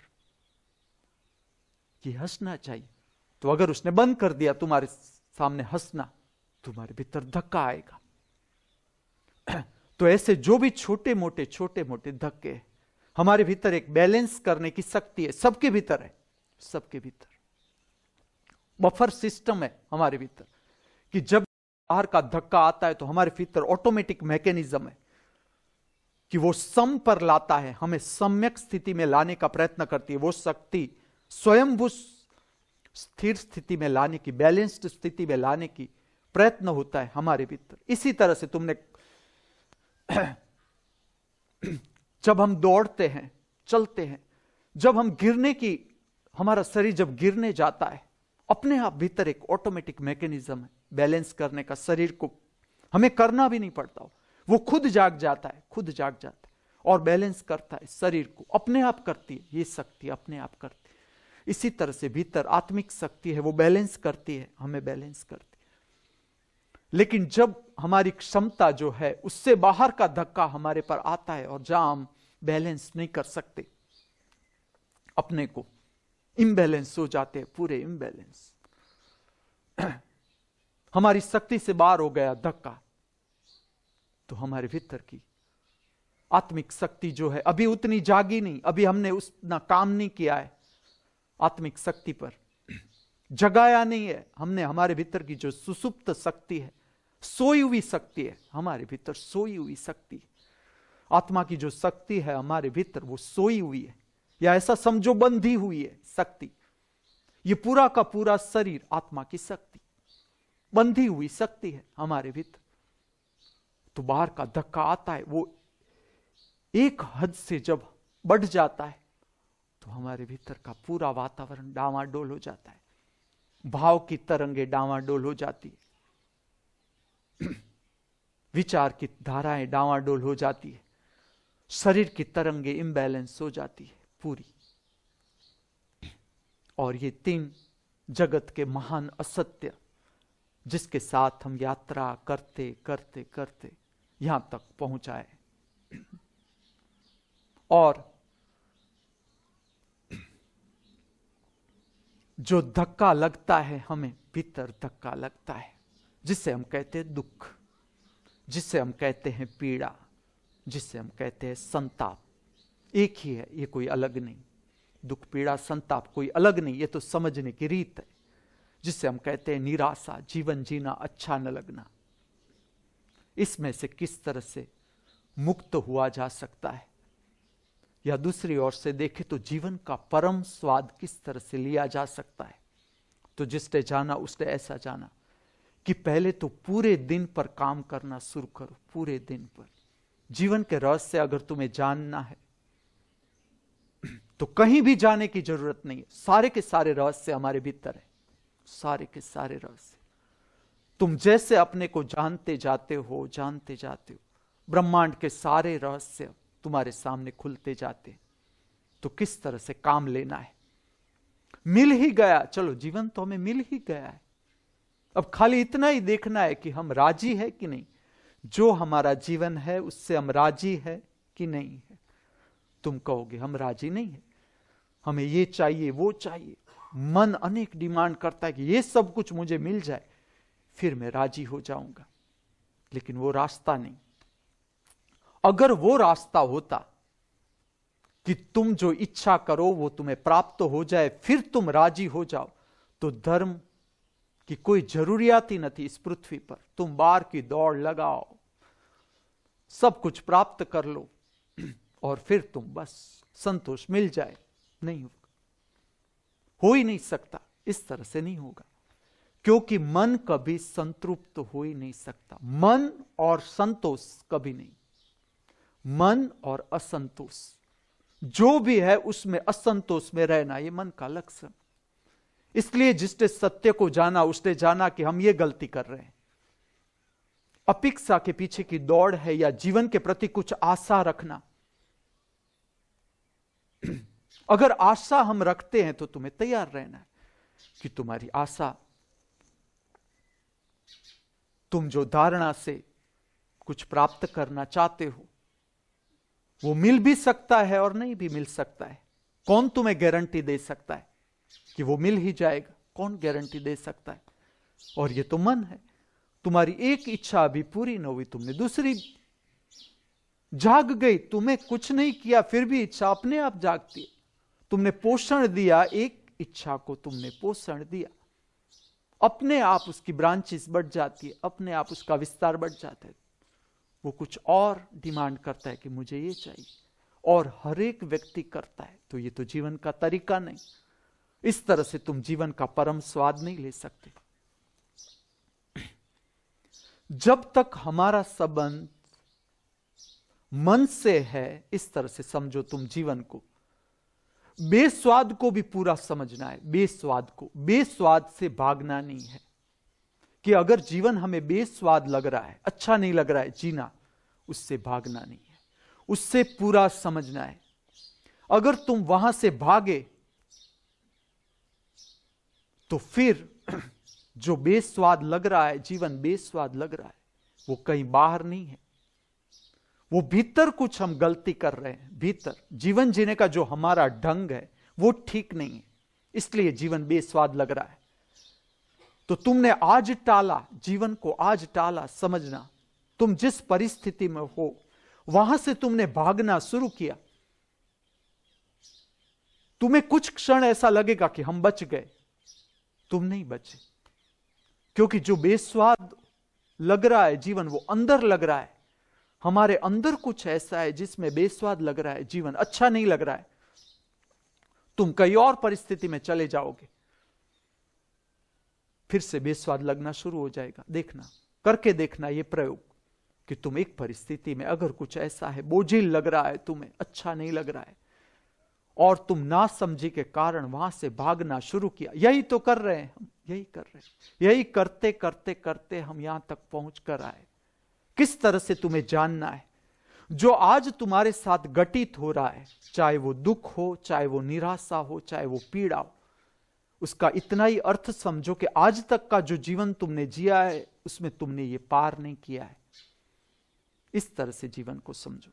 कि हंसना चाहिए। तो अगर उसने बंद कर दिया तुम्हारे सामने हंसना, तुम्हारे भीतर धक्का आएगा। तो ऐसे जो भी छोटे मोटे छोटे मोटे धक्के, हमारे भीतर एक बैलेंस करने की शक्ति है, सबके भीतर है, सबके भीतर बफर सिस्टम है हमारे भीतर, कि जब बाहर का धक्का आता है तो हमारे भीतर ऑटोमेटिक मैकेनिज्म है कि वो सम पर लाता है, हमें सम्यक स्थिति में लाने का प्रयत्न करती है। वो शक्ति स्वयं वो स्थिर स्थिति में लाने की, बैलेंस्ड स्थिति में लाने की प्रयत्न होता है हमारे भीतर। इसी तरह से तुमने जब हम दौड़ते हैं, चलते हैं, जब हम गिरने की, हमारा शरीर जब गिरने जाता है, अपने आप भीतर एक ऑटोमेटिक मैकेनिज्म है बैलेंस करने का। शरीर को हमें करना भी नहीं पड़ता, वो खुद जाग जाता है, खुद जाग जाता है और बैलेंस करता है शरीर को, अपने आप करती है ये शक्ति, अपने आप करती है। इसी तरह से भीतर आत्मिक शक्ति है, वो बैलेंस करती है, हमें बैलेंस करती है। लेकिन जब हमारी क्षमता जो है उससे बाहर का धक्का हमारे पर आता है और जहां हम बैलेंस नहीं कर सकते, अपने को इम्बैलेंस हो जाते हैं, पूरे इम्बैलेंस, हमारी शक्ति से बाहर हो गया धक्का, तो हमारे भीतर की आत्मिक शक्ति जो है अभी उतनी जागी नहीं, अभी हमने उतना काम नहीं किया है आत्मिक शक्ति पर, जगाया नहीं है हमने। हमारे भीतर की जो सुसुप्त शक्ति है, सोई हुई शक्ति है हमारे भीतर, सोई हुई शक्ति, आत्मा की जो शक्ति है हमारे भीतर वो सोई हुई है, या ऐसा समझो बंधी हुई है शक्ति। ये पूरा का पूरा शरीर आत्मा की शक्ति, बंधी हुई शक्ति है हमारे भीतर। तो बाहर का धक्का आता है, वो एक हद से जब बढ़ जाता है तो हमारे भीतर का पूरा वातावरण डावाडोल हो जाता है, भाव की तरंगे डावाडोल हो जाती है, विचार की धाराएं डावाडोल हो जाती है, शरीर की तरंगे इम्बैलेंस हो जाती है पूरी। और ये तीन जगत के महान असत्य जिसके साथ हम यात्रा करते करते करते यहां तक पहुंचाए। और जो धक्का लगता है हमें भीतर, धक्का लगता है जिसे हम कहते हैं दुख, जिसे हम कहते हैं पीड़ा, जिसे हम कहते हैं संताप, एक ही है, ये कोई अलग नहीं। दुख पीड़ा संताप कोई अलग नहीं, ये तो समझने की रीत है। जिसे हम कहते हैं निराशा, जीवन जीना अच्छा न लगना, इसमें से किस तरह से मुक्त हुआ जा सकता है, या दूसरी ओर से देखें तो जीवन का परम स्वाद किस तरह से लिया जा सकता है। तो जिसने जाना उसने ऐसा जाना कि पहले तो पूरे दिन पर काम करना शुरू करो, पूरे दिन पर। जीवन के रहस्य अगर तुम्हें जानना है तो कहीं भी जाने की जरूरत नहीं है, सारे के सारे रहस्य हमारे भीतर है, सारे के सारे रहस्य। तुम जैसे अपने को जानते जाते हो जानते जाते हो, ब्रह्मांड के सारे रहस्य तुम्हारे सामने खुलते जाते। तो किस तरह से काम लेना है, मिल ही गया, चलो जीवन तो हमें मिल ही गया है, अब खाली इतना ही देखना है कि हम राजी है कि नहीं, जो हमारा जीवन है उससे हम राजी है कि नहीं है। तुम कहोगे हम राजी नहीं है, हमें ये चाहिए वो चाहिए, मन अनेक डिमांड करता है कि ये सब कुछ मुझे मिल जाए फिर मैं राजी हो जाऊंगा, लेकिन वो रास्ता नहीं। अगर वो रास्ता होता कि तुम जो इच्छा करो वो तुम्हें प्राप्त हो जाए फिर तुम राजी हो जाओ, तो धर्म की कोई जरूरियात ही न थी इस पृथ्वी पर। तुम बाहर की दौड़ लगाओ, सब कुछ प्राप्त कर लो और फिर तुम बस संतोष मिल जाए, नहीं होगा, हो ही नहीं सकता, इस तरह से नहीं होगा, क्योंकि मन कभी संतृप्त हो ही नहीं सकता। मन और संतोष कभी नहीं, मन और असंतोष जो भी है उसमें असंतोष में रहना, ये मन का लक्षण। इसलिए जिसने सत्य को जाना उसने जाना कि हम ये गलती कर रहे हैं, अपेक्षा के पीछे की दौड़ है या जीवन के प्रति कुछ आशा रखना। अगर आशा हम रखते हैं तो तुम्हें तैयार रहना है कि तुम्हारी आशा, तुम जो धारणा से कुछ प्राप्त करना चाहते हो वो मिल भी सकता है और नहीं भी मिल सकता है। कौन तुम्हें गारंटी दे सकता है कि वो मिल ही जाएगा? कौन गारंटी दे सकता है? और ये तो मन है, तुम्हारी एक इच्छा अभी पूरी न हुई, तुमने दूसरी जाग गई, तुम्हें कुछ नहीं किया फिर भी इच्छा अपने आप जागती है। तुमने पोषण दिया एक इच्छा को, तुमने पोषण दिया, अपने आप उसकी ब्रांचेस बढ़ जाती है, अपने आप उसका विस्तार बढ़ जाता है। वो कुछ और डिमांड करता है कि मुझे ये चाहिए, और हर एक व्यक्ति करता है। तो ये तो जीवन का तरीका नहीं, इस तरह से तुम जीवन का परम स्वाद नहीं ले सकते। जब तक हमारा संबंध मन से है, इस तरह से समझो तुम जीवन को, बेस्वाद को भी पूरा समझना है। बेस्वाद को, बेस्वाद से भागना नहीं है कि अगर जीवन हमें बेस्वाद लग रहा है, अच्छा नहीं लग रहा है जीना, उससे भागना नहीं है, उससे पूरा समझना है। अगर तुम वहां से भागे तो फिर जो बेस्वाद लग रहा है, जीवन बेस्वाद लग रहा है, वो कहीं बाहर नहीं है, वो भीतर कुछ हम गलती कर रहे हैं। भीतर जीवन जीने का जो हमारा ढंग है वो ठीक नहीं है, इसलिए जीवन बेस्वाद लग रहा है। तो तुमने आज टाला, जीवन को आज टाला, समझना तुम जिस परिस्थिति में हो वहां से तुमने भागना शुरू किया। तुम्हें कुछ क्षण ऐसा लगेगा कि हम बच गए, तुम नहीं बचे, क्योंकि जो बेस्वाद लग रहा है जीवन, वो अंदर लग रहा है। हमारे अंदर कुछ ऐसा है जिसमें बेस्वाद लग रहा है जीवन, अच्छा नहीं लग रहा है। तुम कई और परिस्थिति में चले जाओगे, फिर से बेस्वाद लगना शुरू हो जाएगा। देखना, करके देखना ये प्रयोग कि तुम एक परिस्थिति में अगर कुछ ऐसा है, बोझिल लग रहा है, तुम्हें अच्छा नहीं लग रहा है और तुम ना समझी के कारण वहां से भागना शुरू किया। यही तो कर रहे हैं हम, यही कर रहे हैं, यही करते करते करते हम यहां तक पहुंच कर आए। किस तरह से तुम्हें जानना है, जो आज तुम्हारे साथ घटित हो रहा है, चाहे वो दुख हो, चाहे वो निराशा हो, चाहे वो पीड़ा हो, उसका इतना ही अर्थ समझो कि आज तक का जो जीवन तुमने जिया है उसमें तुमने ये पार नहीं किया है। इस तरह से जीवन को समझो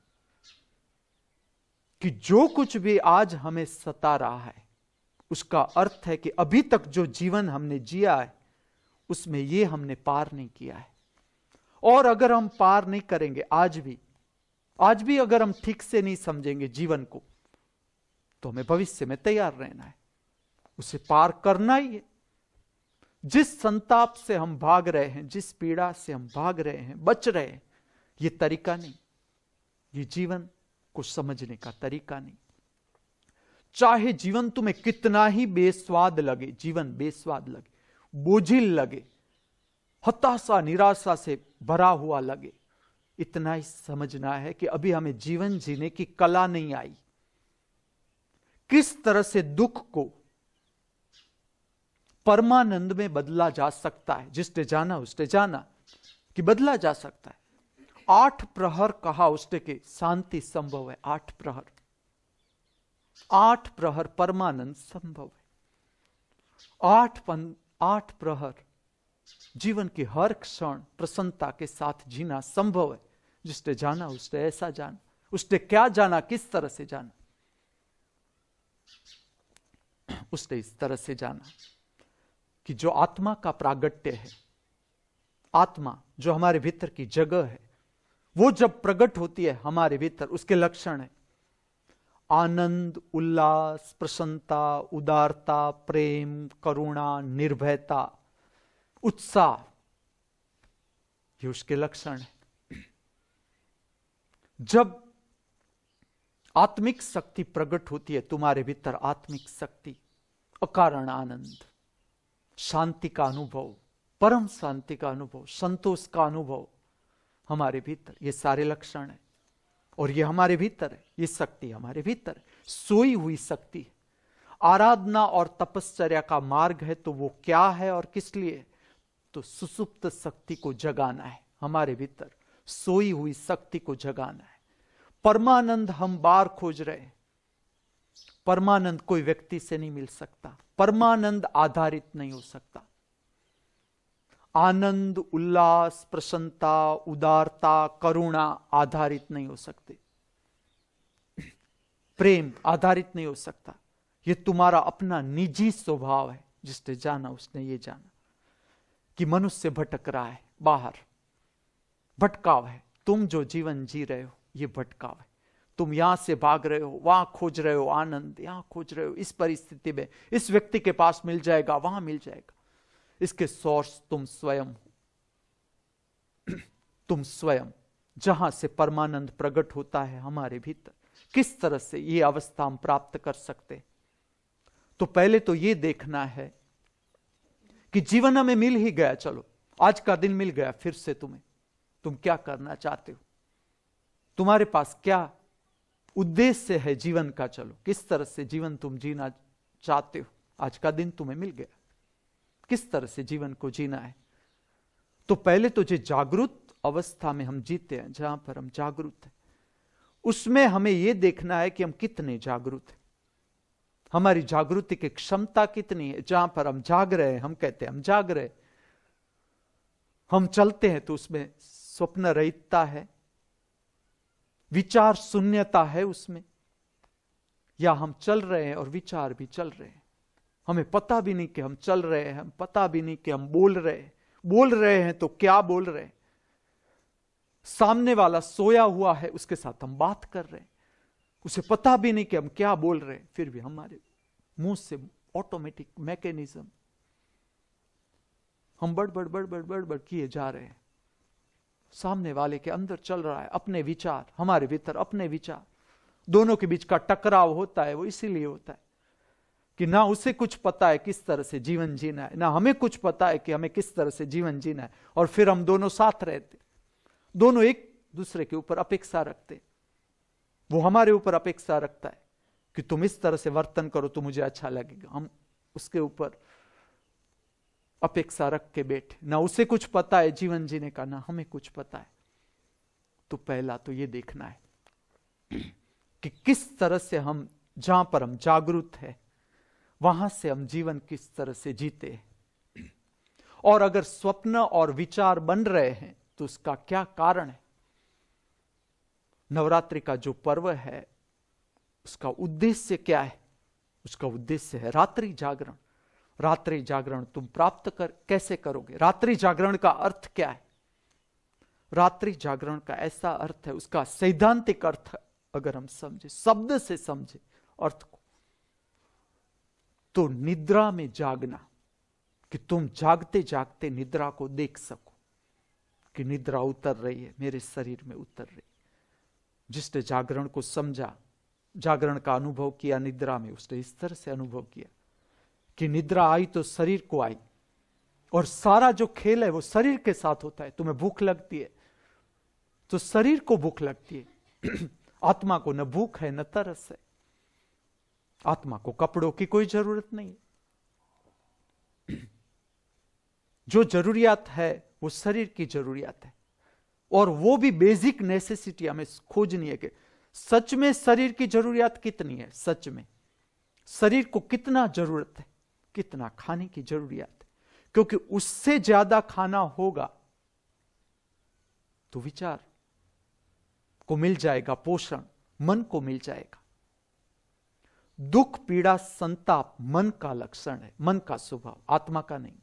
कि जो कुछ भी आज हमें सता रहा है उसका अर्थ है कि अभी तक जो जीवन हमने जिया है उसमें ये हमने पार नहीं किया है। और अगर हम पार नहीं करेंगे, आज भी आज भी अगर हम ठीक से नहीं समझेंगे जीवन को, तो हमें भविष्य में तैयार रहना है, उसे पार करना ही है। जिस संताप से हम भाग रहे हैं, जिस पीड़ा से हम भाग रहे हैं, बच रहे हैं, ये तरीका नहीं, ये जीवन को समझने का तरीका नहीं। चाहे जीवन तुम्हें कितना ही बेस्वाद लगे, जीवन बेस्वाद लगे, बोझिल लगे, हताशा निराशा से भरा हुआ लगे, इतना ही समझना है कि अभी हमें जीवन जीने की कला नहीं आई। किस तरह से दुख को परमानंद में बदला जा सकता है, जिसने जाना उसने जाना कि बदला जा सकता है। आठ प्रहर कहा उसने के शांति संभव है। आठ प्रहर, आठ प्रहर परमानंद संभव है। आठ पन, आठ प्रहर जीवन की हर क्षण प्रसन्नता के साथ जीना संभव है। जिसने जाना उसने ऐसा जाना। उसने क्या जाना, किस तरह से जाना, उसने इस तरह से जाना कि जो आत्मा का प्रागट्य है, आत्मा जो हमारे भीतर की जगह है, वो जब प्रकट होती है हमारे भीतर, उसके लक्षण है आनंद, उल्लास, प्रसन्नता, उदारता, प्रेम, करुणा, निर्भयता, उत्साह, ये उसके लक्षण है। जब आत्मिक शक्ति प्रकट होती है तुम्हारे भीतर, आत्मिक शक्ति, अकारण आनंद, शांति का अनुभव, परम शांति का अनुभव, संतोष का अनुभव हमारे भीतर, ये सारे लक्षण है। और ये हमारे भीतर है, ये शक्ति हमारे भीतर है, सोई हुई शक्ति है। आराधना और तपश्चर्या का मार्ग है, तो वो क्या है और किस लिए? तो सुसुप्त शक्ति को जगाना है हमारे भीतर, सोई हुई शक्ति को जगाना है। परमानंद हम बाहर खोज रहे हैं। परमानंद कोई व्यक्ति से नहीं मिल सकता, परमानंद आधारित नहीं हो सकता। आनंद, उल्लास, प्रसन्नता, उदारता, करुणा आधारित नहीं हो सकते। प्रेम आधारित नहीं हो सकता। यह तुम्हारा अपना निजी स्वभाव है। जिसने जाना उसने ये जाना कि मनुष्य भटक रहा है, बाहर भटकाव है। तुम जो जीवन जी रहे हो ये भटकाव है। तुम यहां से भाग रहे हो, वहां खोज रहे हो आनंद, यहां खोज रहे हो, इस परिस्थिति में इस व्यक्ति के पास मिल जाएगा, वहां मिल जाएगा। इसके सोर्स तुम स्वयं हो। तुम स्वयं, जहां से परमानंद प्रकट होता है हमारे भीतर। किस तरह से ये अवस्था हम प्राप्त कर सकते हैं? तो पहले तो ये देखना है कि जीवन हमें मिल ही गया, चलो आज का दिन मिल गया फिर से तुम्हें, तुम क्या करना चाहते हो? तुम्हारे पास क्या उद्देश्य है जीवन का? चलो किस तरह से जीवन तुम जीना चाहते हो? आज का दिन तुम्हें मिल गया, किस तरह से जीवन को जीना है? तो पहले तो जो जागरूक अवस्था में हम जीते हैं, जहां पर हम जागरूक हैं, उसमें हमें यह देखना है कि हम कितने जागरूक हैं, हमारी जागृति की क्षमता कितनी है। जहां पर हम जाग रहे हैं, हम कहते हैं हम जाग रहे, हम चलते हैं तो उसमें स्वप्न रहितता है, विचार शून्यता है उसमें, या हम चल रहे हैं और विचार भी चल रहे हैं, हमें पता भी नहीं कि हम चल रहे हैं, हम पता भी नहीं कि हम बोल रहे हैं। बोल रहे हैं तो क्या बोल रहे हैं? सामने वाला सोया हुआ है, उसके साथ हम बात कर रहे हैं, उसे पता भी नहीं कि हम क्या बोल रहे हैं, फिर भी हमारे मुंह से ऑटोमेटिक मैकेनिज्म हम बड़बड़ बड़बड़ बड़बड़ किए जा रहे हैं। सामने वाले के अंदर चल रहा है अपने विचार, हमारे भीतर अपने विचार, दोनों के बीच का टकराव होता है। वो इसीलिए होता है कि ना उसे कुछ पता है किस तरह से जीवन जीना है, ना हमें कुछ पता है कि हमें किस तरह से जीवन जीना है, और फिर हम दोनों साथ रहते, दोनों एक दूसरे के ऊपर अपेक्षा रखते। वो हमारे ऊपर अपेक्षा रखता है कि तुम इस तरह से वर्तन करो तो मुझे अच्छा लगेगा, हम उसके ऊपर अपेक्षा रख के बैठे। ना उसे कुछ पता है जीवन जीने का, ना हमें कुछ पता है। तो पहला तो ये देखना है कि किस तरह से हम, जहां पर हम जागरूक है, वहां से हम जीवन किस तरह से जीते हैं। और अगर स्वप्न और विचार बन रहे हैं तो उसका क्या कारण है। नवरात्रि का जो पर्व है उसका उद्देश्य क्या है? उसका उद्देश्य है रात्रि जागरण। रात्रि जागरण तुम प्राप्त कर कैसे करोगे? रात्रि जागरण का अर्थ क्या है? रात्रि जागरण का ऐसा अर्थ है, उसका सैद्धांतिक अर्थ अगर हम समझे, शब्द से समझे अर्थ को, तो निद्रा में जागना, कि तुम जागते जागते निद्रा को देख सको कि निद्रा उतर रही है, मेरे शरीर में उतर रही। जिसने जागरण को समझा, जागरण का अनुभव किया निद्रा में, उसने इस तरह से अनुभव किया कि निद्रा आई तो शरीर को आई, और सारा जो खेल है वो शरीर के साथ होता है। तुम्हें भूख लगती है तो शरीर को भूख लगती है, आत्मा को न भूख है न तरस है। आत्मा को कपड़ों की कोई जरूरत नहीं। जो जरूरियात है वो शरीर की जरूरियात है, और वो भी बेसिक नेसेसिटी हमें खोजनी है कि सच में शरीर की जरूरियात कितनी है। सच में शरीर को कितना जरूरत है, कितना खाने की जरूरियात है, क्योंकि उससे ज्यादा खाना होगा तो विचार को मिल जाएगा पोषण, मन को मिल जाएगा। दुख पीड़ा संताप मन का लक्षण है, मन का स्वभाव, आत्मा का नहीं।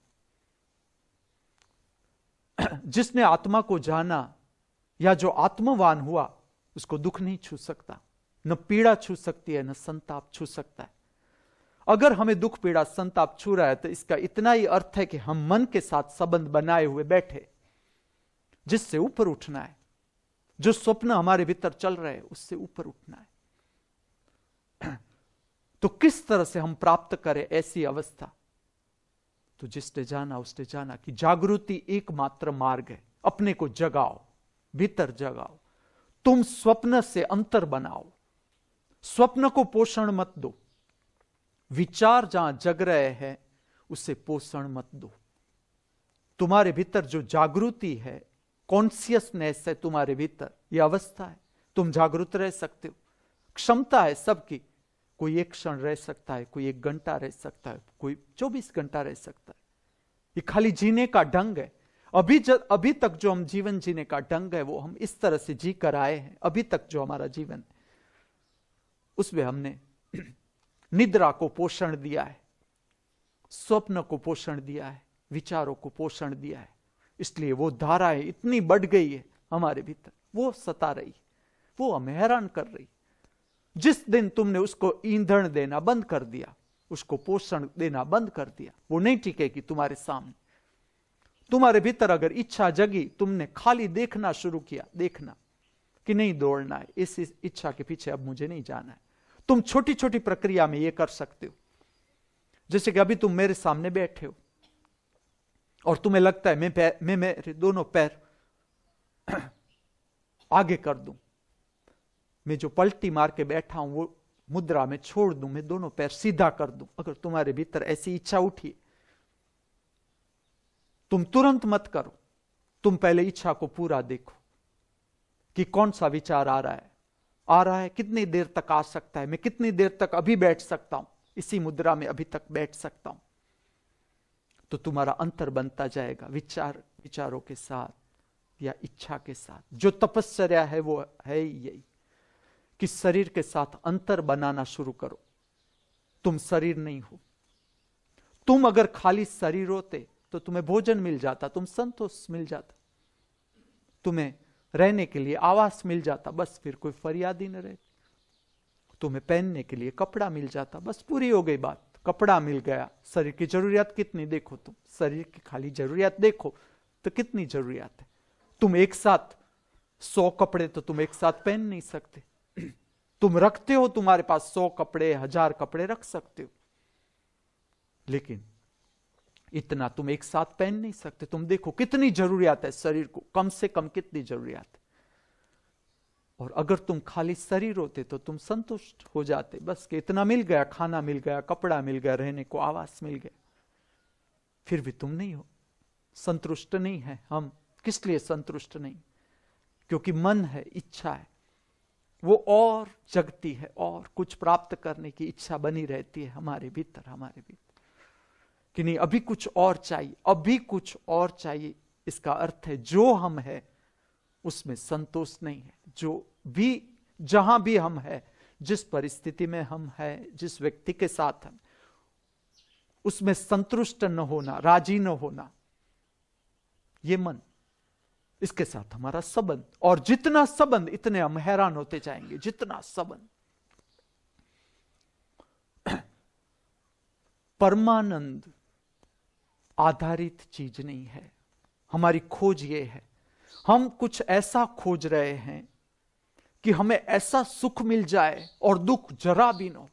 जिसने आत्मा को जाना या जो आत्मवान हुआ उसको दुख नहीं छू सकता, न पीड़ा छू सकती है, न संताप छू सकता है। अगर हमें दुख पीड़ा संताप छू रहा है तो इसका इतना ही अर्थ है कि हम मन के साथ संबंध बनाए हुए बैठे, जिससे ऊपर उठना है। जो स्वप्न हमारे भीतर चल रहे हैं उससे ऊपर उठना है। तो किस तरह से हम प्राप्त करें ऐसी अवस्था? तो जिसने जाना उसने जाना कि जागृति एकमात्र मार्ग है। अपने को जगाओ, भीतर जगाओ। तुम स्वप्न से अंतर बनाओ, स्वप्न को पोषण मत दो। विचार जहां जग रहे हैं उसे पोषण मत दो। तुम्हारे भीतर जो जागृति है, कॉन्शियसनेस है तुम्हारे भीतर, यह अवस्था है, तुम जागृत रह सकते हो। क्षमता है सबकी, कोई एक क्षण रह सकता है, कोई एक घंटा रह सकता है, कोई चौबीस घंटा रह सकता है। ये खाली जीने का ढंग है। अभी जब अभी तक जो हम जीवन जीने का ढंग है वो हम इस तरह से जी कर आए हैं। अभी तक जो हमारा जीवन है उसमें हमने निद्रा को पोषण दिया है, स्वप्न को पोषण दिया है, विचारों को पोषण दिया है। इसलिए वो धाराएं इतनी बढ़ गई है हमारे भीतर, वो सता रही, वो हमें हैरान कर रही। जिस दिन तुमने उसको ईंधन देना बंद कर दिया, उसको पोषण देना बंद कर दिया, वो नहीं टिकेगी तुम्हारे सामने। तुम्हारे भीतर अगर इच्छा जगी, तुमने खाली देखना शुरू किया, देखना कि नहीं दौड़ना है, इस इच्छा के पीछे अब मुझे नहीं जाना है। तुम छोटी छोटी प्रक्रिया में ये कर सकते हो। जैसे कि अभी तुम मेरे सामने बैठे हो और तुम्हें लगता है मैं पैर मैं मेरे दोनों पैर आगे कर दूं, मैं जो पलटी मार के बैठा हूं वो मुद्रा में छोड़ दूं, मैं दोनों पैर सीधा कर दूं। अगर तुम्हारे भीतर ऐसी इच्छा उठी, तुम तुरंत मत करो, तुम पहले इच्छा को पूरा देखो कि कौन सा विचार आ रहा है, आ रहा है कितनी देर तक आ सकता है, मैं कितनी देर तक अभी बैठ सकता हूं, इसी मुद्रा में अभी तक बैठ सकता हूं। तो तुम्हारा अंतर बनता जाएगा विचार विचारों के साथ या इच्छा के साथ। जो तपस्या है वो है यही कि शरीर के साथ अंतर बनाना शुरू करो। तुम शरीर नहीं हो। तुम अगर खाली शरीर होते तो तुम्हें भोजन मिल जाता, तुम संतोष मिल जाता, तुम्हें रहने के लिए आवास मिल जाता, बस फिर कोई फरियाद ही न रहती। तुम्हें पहनने के लिए कपड़ा मिल जाता, बस पूरी हो गई बात। कपड़ा मिल गया, शरीर की जरूरियात कितनी देखो, तुम शरीर की खाली जरूरियात देखो तो कितनी जरूरियात है। तुम एक साथ सौ कपड़े तो तुम एक साथ पहन नहीं सकते। तुम रखते हो, तुम्हारे पास सौ कपड़े हजार कपड़े रख सकते हो, लेकिन इतना तुम एक साथ पहन नहीं सकते। तुम देखो कितनी जरूरियात है शरीर को, कम से कम कितनी जरूरियात है। और अगर तुम खाली शरीर होते तो तुम संतुष्ट हो जाते, बस कि इतना मिल गया, खाना मिल गया, कपड़ा मिल गया, रहने को आवास मिल गया। फिर भी तुम नहीं हो, संतुष्ट नहीं है। हम किस लिए संतुष्ट नहीं? क्योंकि मन है, इच्छा है, वो और जगती है, और कुछ प्राप्त करने की इच्छा बनी रहती है हमारे भीतर, हमारे भीतर कि नहीं अभी कुछ और चाहिए, अभी कुछ और चाहिए। इसका अर्थ है जो हम है उसमें संतोष नहीं है। जो भी, जहां भी हम है, जिस परिस्थिति में हम है, जिस व्यक्ति के साथ हम, उसमें संतुष्ट न होना, राजी न होना, ये मन, इसके साथ हमारा संबंध। और जितना संबंध, इतने हम हैरान होते जाएंगे। जितना संबंध परमानंद आधारित चीज नहीं है। हमारी खोज ये है, हम कुछ ऐसा खोज रहे हैं कि हमें ऐसा सुख मिल जाए और दुख जरा भी न हो।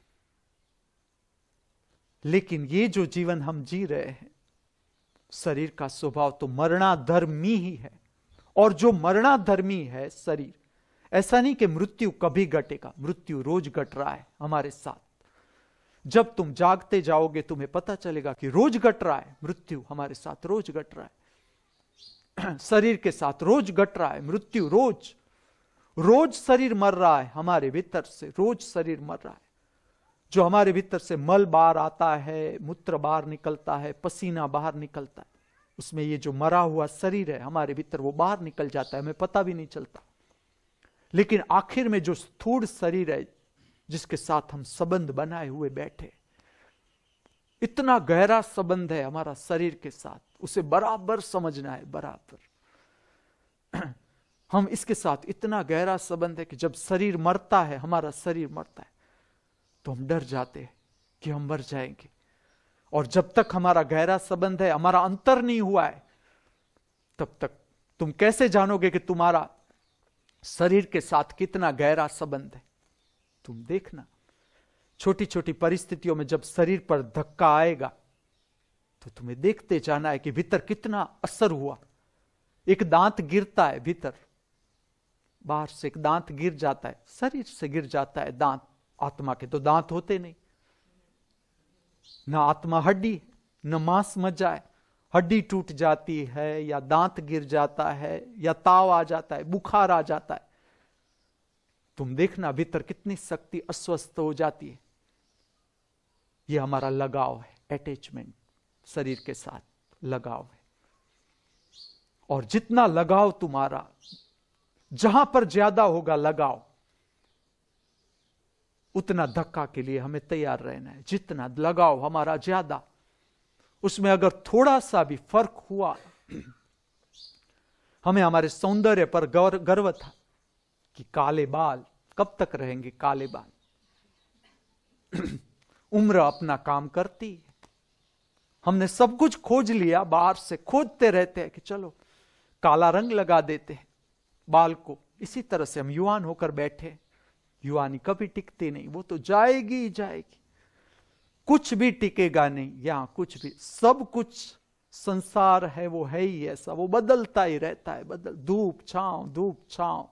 लेकिन ये जो जीवन हम जी रहे हैं, शरीर का स्वभाव तो मरणाधर्मी ही है। और जो मरणाधर्मी है शरीर, ऐसा नहीं कि मृत्यु कभी घटेगा, मृत्यु रोज घट रहा है हमारे साथ। जब तुम जागते जाओगे तुम्हें पता चलेगा कि रोज घट रहा है मृत्यु, हमारे साथ रोज घट रहा है। शरीर के साथ रोज घट रहा है मृत्यु, रोज रोज शरीर मर रहा है हमारे भीतर से, रोज शरीर मर रहा है। जो हमारे भीतर से मल बाहर आता है, मूत्र बाहर निकलता है, पसीना बाहर निकलता है, उसमें ये जो मरा हुआ शरीर है हमारे भीतर, वो बाहर निकल जाता है, हमें पता भी नहीं चलता। लेकिन आखिर में जो स्थूल शरीर है जिसके साथ हम संबंध बनाए हुए बैठे, इतना गहरा संबंध है हमारा शरीर के साथ, उसे बराबर समझना है, बराबर। हम इसके साथ इतना गहरा संबंध है कि जब शरीर मरता है, हमारा शरीर मरता है, तो हम डर जाते हैं कि हम मर जाएंगे। और जब तक हमारा गहरा संबंध है, हमारा अंतर नहीं हुआ है, तब तक तुम कैसे जानोगे कि तुम्हारा शरीर के साथ कितना गहरा संबंध है? तुम देखना, छोटी छोटी परिस्थितियों में जब शरीर पर धक्का आएगा तो तुम्हें देखते जाना है कि भीतर कितना असर हुआ। एक दांत गिरता है भीतर, बाहर से एक दांत गिर जाता है, शरीर से गिर जाता है दांत। आत्मा के तो दांत होते नहीं, ना आत्मा हड्डी, न मांस मज्जा है। हड्डी टूट जाती है, या दांत गिर जाता है, या ताव आ जाता है, बुखार आ जाता है, तुम देखना भीतर कितनी शक्ति अस्वस्थ हो जाती है। यह हमारा लगाव है, अटैचमेंट, शरीर के साथ लगाव है। और जितना लगाव तुम्हारा, जहां पर ज्यादा होगा लगाव, उतना धक्का के लिए हमें तैयार रहना है। जितना लगाव हमारा ज्यादा, उसमें अगर थोड़ा सा भी फर्क हुआ, हमें हमारे सौंदर्य पर गर्व था कि काले बाल कब तक रहेंगे, काले बाल। उम्र अपना काम करती है, हमने सब कुछ खोज लिया, बाहर से खोजते रहते हैं कि चलो काला रंग लगा देते हैं बाल को। इसी तरह से हम युवान होकर बैठे, युवानी कभी टिकती नहीं, वो तो जाएगी ही जाएगी, कुछ भी टिकेगा नहीं यहां, कुछ भी। सब कुछ संसार है वो है ही ऐसा, वो बदलता ही रहता है, बदल, धूप छांव, धूप छांव,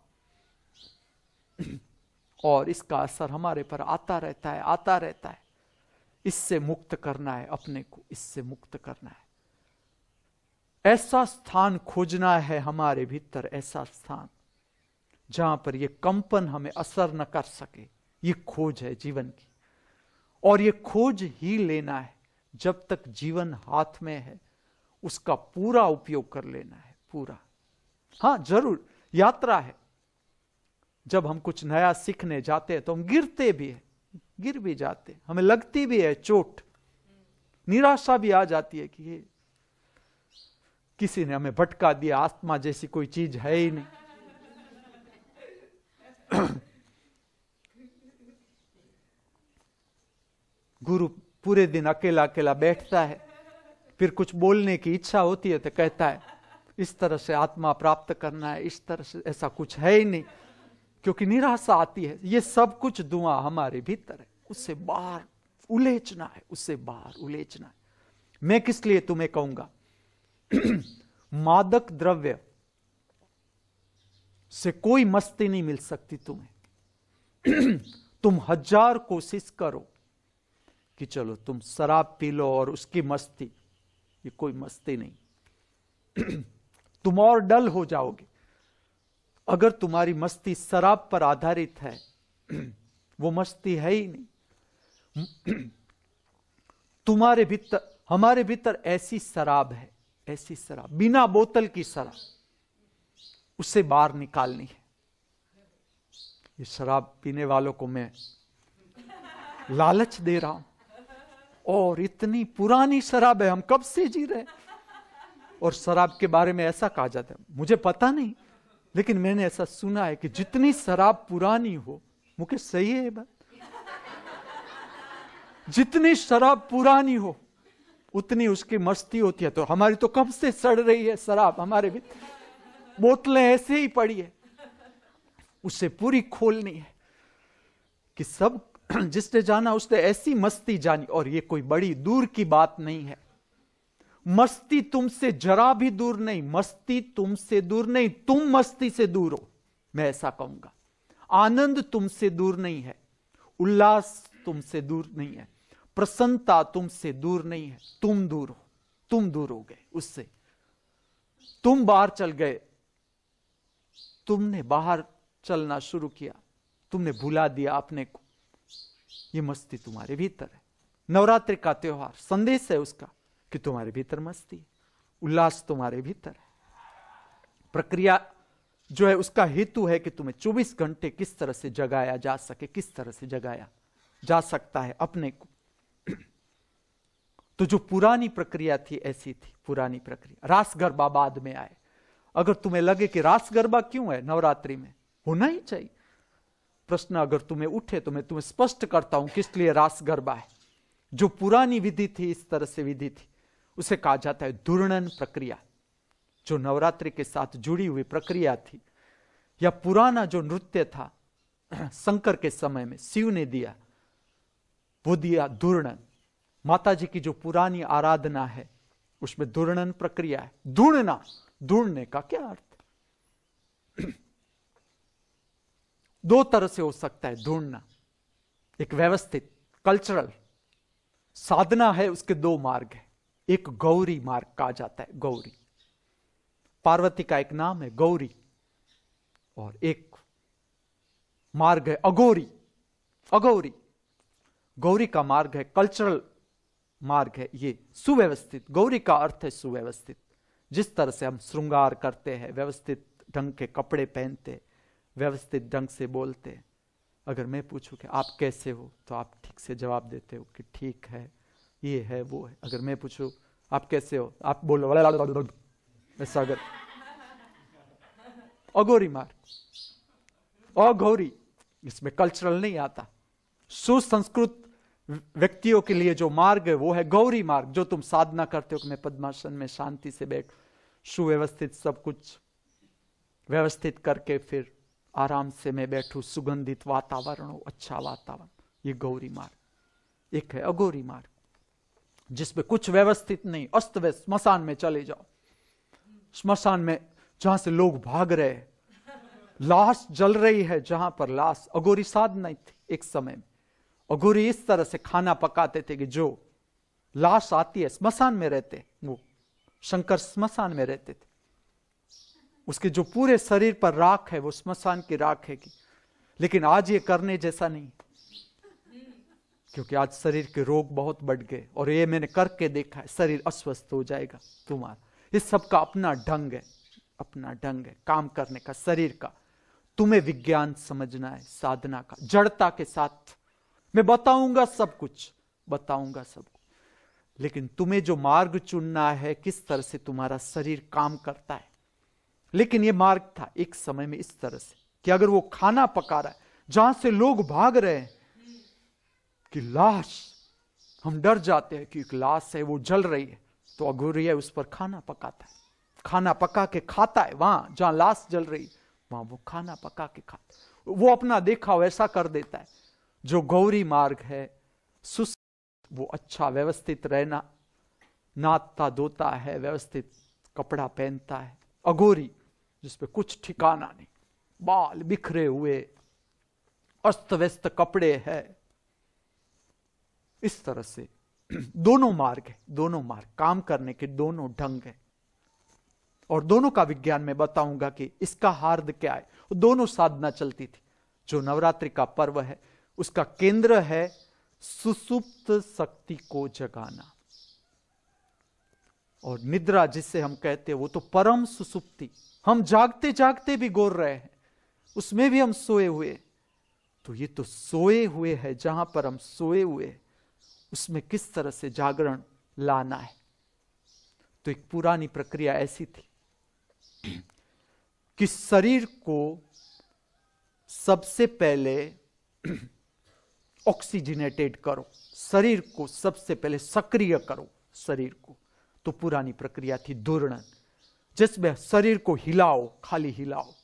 और इसका असर हमारे पर आता रहता है, आता रहता है। इससे मुक्त करना है अपने को, इससे मुक्त करना है। ऐसा स्थान खोजना है हमारे भीतर, ऐसा स्थान जहां पर यह कंपन हमें असर न कर सके। ये खोज है जीवन की, और ये खोज ही लेना है। जब तक जीवन हाथ में है उसका पूरा उपयोग कर लेना है, पूरा। हां जरूर यात्रा है, जब हम कुछ नया सीखने जाते हैं तो हम गिरते भी हैं, गिर भी जाते, हमें लगती भी है चोट, निराशा भी आ जाती है कि ये किसी ने हमें भटका दिया, आत्मा जैसी कोई चीज है ही नहीं। गुरु पूरे दिन अकेला अकेला बैठता है, फिर कुछ बोलने की इच्छा होती है तो कहता है इस तरह से आत्मा प्राप्त करना है, इस तरह से, ऐसा कुछ है ही नहीं, क्योंकि निराशा आती है। ये सब कुछ धुआं हमारे भीतर है, उससे बाहर उलेचना है, उससे बाहर उलेचना है। मैं किस लिए तुम्हें कहूंगा, मादक द्रव्य से कोई मस्ती नहीं मिल सकती तुम्हें। तुम हजार कोशिश करो कि चलो तुम शराब पी लो और उसकी मस्ती, ये कोई मस्ती नहीं। तुम और डल हो जाओगे। अगर तुम्हारी मस्ती शराब पर आधारित है, वो मस्ती है ही नहीं। तुम्हारे भीतर, हमारे भीतर ऐसी शराब है, ऐसी शराब, बिना बोतल की शराब, उसे बाहर निकालनी है। ये शराब पीने वालों को मैं लालच दे रहा हूं, और इतनी पुरानी शराब है, हम कब से जी रहे हैं। और शराब के बारे में ऐसा कहा जाता है, मुझे पता नहीं, लेकिन मैंने ऐसा सुना है कि जितनी शराब पुरानी हो, मुझे सही है बात, जितनी शराब पुरानी हो उतनी उसकी मस्ती होती है। तो हमारी तो कब से सड़ रही है शराब, हमारे भी बोतलें ऐसे ही पड़ी है, उसे पूरी खोलनी है कि सब, जिसने जाना उसने ऐसी मस्ती जानी। और ये कोई बड़ी दूर की बात नहीं है, मस्ती तुमसे जरा भी दूर नहीं, मस्ती तुमसे दूर नहीं, तुम मस्ती से दूर हो, मैं ऐसा कहूंगा। आनंद तुमसे दूर नहीं है, उल्लास तुमसे दूर नहीं है, प्रसन्नता तुमसे दूर नहीं है, तुम दूर हो, तुम दूर हो गए उससे, तुम बाहर चल गए, तुमने बाहर चलना शुरू किया, तुमने भुला दिया अपने को। ये मस्ती तुम्हारे भीतर है। नवरात्रि का त्योहार संदेश है उसका कि तुम्हारे भीतर मस्ती है, उल्लास तुम्हारे भीतर है। प्रक्रिया जो है उसका हेतु है कि तुम्हें चौबीस घंटे किस तरह से जगाया जा सके, किस तरह से जगाया जा सकता है अपने को। तो जो पुरानी प्रक्रिया थी ऐसी थी, पुरानी प्रक्रिया। रास गरबा बाद में आए। अगर तुम्हें लगे कि रास गरबा क्यों है नवरात्रि में, होना ही चाहिए प्रश्न अगर तुम्हें उठे तो मैं तुम्हें स्पष्ट करता हूं किस लिए रास गरबा है। जो पुरानी विधि थी, इस तरह से विधि थी, उसे कहा जाता है दुर्णन प्रक्रिया। जो नवरात्रि के साथ जुड़ी हुई प्रक्रिया थी, या पुराना जो नृत्य था शंकर के समय में शिव ने दिया, वो दिया दुर्णन। माता जी की जो पुरानी आराधना है उसमें दुर्णन प्रक्रिया है। ढूंढना, ढूंढने का क्या अर्थ? दो तरह से हो सकता है ढूंढना। एक व्यवस्थित कल्चरल साधना है, उसके दो मार्ग है। एक गौरी मार्ग कहा जाता है, गौरी, पार्वती का एक नाम है गौरी, और एक मार्ग है अघोरी, अघोरी। गौरी का मार्ग है कल्चरल मार्ग है, ये सुव्यवस्थित। गौरी का अर्थ है सुव्यवस्थित। जिस तरह से हम श्रृंगार करते हैं, व्यवस्थित ढंग के कपड़े पहनते, व्यवस्थित ढंग से बोलते। अगर मैं पूछूं कि आप कैसे हो, तो आप ठीक से जवाब देते हो कि ठीक है, ये है, वो है। अगर मैं पूछूं आप कैसे हो, आप बोलो ऐसा। अगर अघोरी मार्ग, अघोरी, इसमें कल्चरल नहीं आता। सुसंस्कृत व्यक्तियों के लिए जो मार्ग है वो है गौरी मार्ग। जो तुम साधना करते हो कि मैं पद्मासन में शांति से बैठ, सुव्यवस्थित सब कुछ व्यवस्थित करके फिर आराम से मैं बैठूं, सुगंधित वातावरण हो, अच्छा वातावरण, ये गौरी मार्ग। एक है अघोरी मार्ग, जिसमें कुछ व्यवस्थित नहीं, अस्त व्यस्त। स्मशान में चले जाओ, स्मशान में जहां से लोग भाग रहे हैं, लाश जल रही है जहां पर लाश। अघोरी साधना थी एक समय में। अघोरी इस तरह से खाना पकाते थे कि जो लाश आती है, स्मशान में रहते, वो शंकर स्मशान में रहते थे, उसके जो पूरे शरीर पर राख है वो स्मशान की राख है की। लेकिन आज ये करने जैसा नहीं, क्योंकि आज शरीर के रोग बहुत बढ़ गए, और ये मैंने करके देखा है, शरीर अस्वस्थ हो जाएगा तुम्हारा। इस सब का अपना ढंग है, अपना ढंग है काम करने का, शरीर का। तुम्हें विज्ञान समझना है, साधना का, जड़ता के साथ। मैं बताऊंगा सब कुछ, बताऊंगा सब कुछ, लेकिन तुम्हें जो मार्ग चुनना है, किस तरह से तुम्हारा शरीर काम करता है। लेकिन ये मार्ग था एक समय में इस तरह से कि अगर वो खाना पका रहा है जहां से लोग भाग रहे हैं, कि लाश, हम डर जाते हैं कि एक लाश है वो जल रही है, तो अघोरी है उस पर खाना पकाता है, खाना पका के खाता है। वहां जहां लाश जल रही वहां वो खाना पका के खाता, वो अपना देखा वैसा कर देता है। जो गौरी मार्ग है, सुस वो अच्छा व्यवस्थित रहना, नाता धोता है, व्यवस्थित कपड़ा पहनता है। अघोरी जिसपे कुछ ठिकाना नहीं, बाल बिखरे हुए, अस्त व्यस्त कपड़े हैं, इस तरह से दोनों मार्ग है, दोनों मार्ग काम करने के दोनों ढंग है। और दोनों का विज्ञान में बताऊंगा कि इसका हार्द क्या है। दोनों साधना चलती थी। जो नवरात्रि का पर्व है उसका केंद्र है सुसुप्त शक्ति को जगाना, और निद्रा जिसे हम कहते हैं वो तो परम सुसुप्ति, हम जागते जागते भी गोर रहे हैं, उसमें भी हम सोए हुए। तो ये तो सोए हुए है, जहां पर हम सोए हुए उसमें किस तरह से जागरण लाना है। तो एक पुरानी प्रक्रिया ऐसी थी कि शरीर को सबसे पहले ऑक्सीजनेटेड करो, शरीर को सबसे पहले सक्रिय करो शरीर को। तो पुरानी प्रक्रिया थी दूर्णन, जिसमें शरीर को हिलाओ, खाली हिलाओ।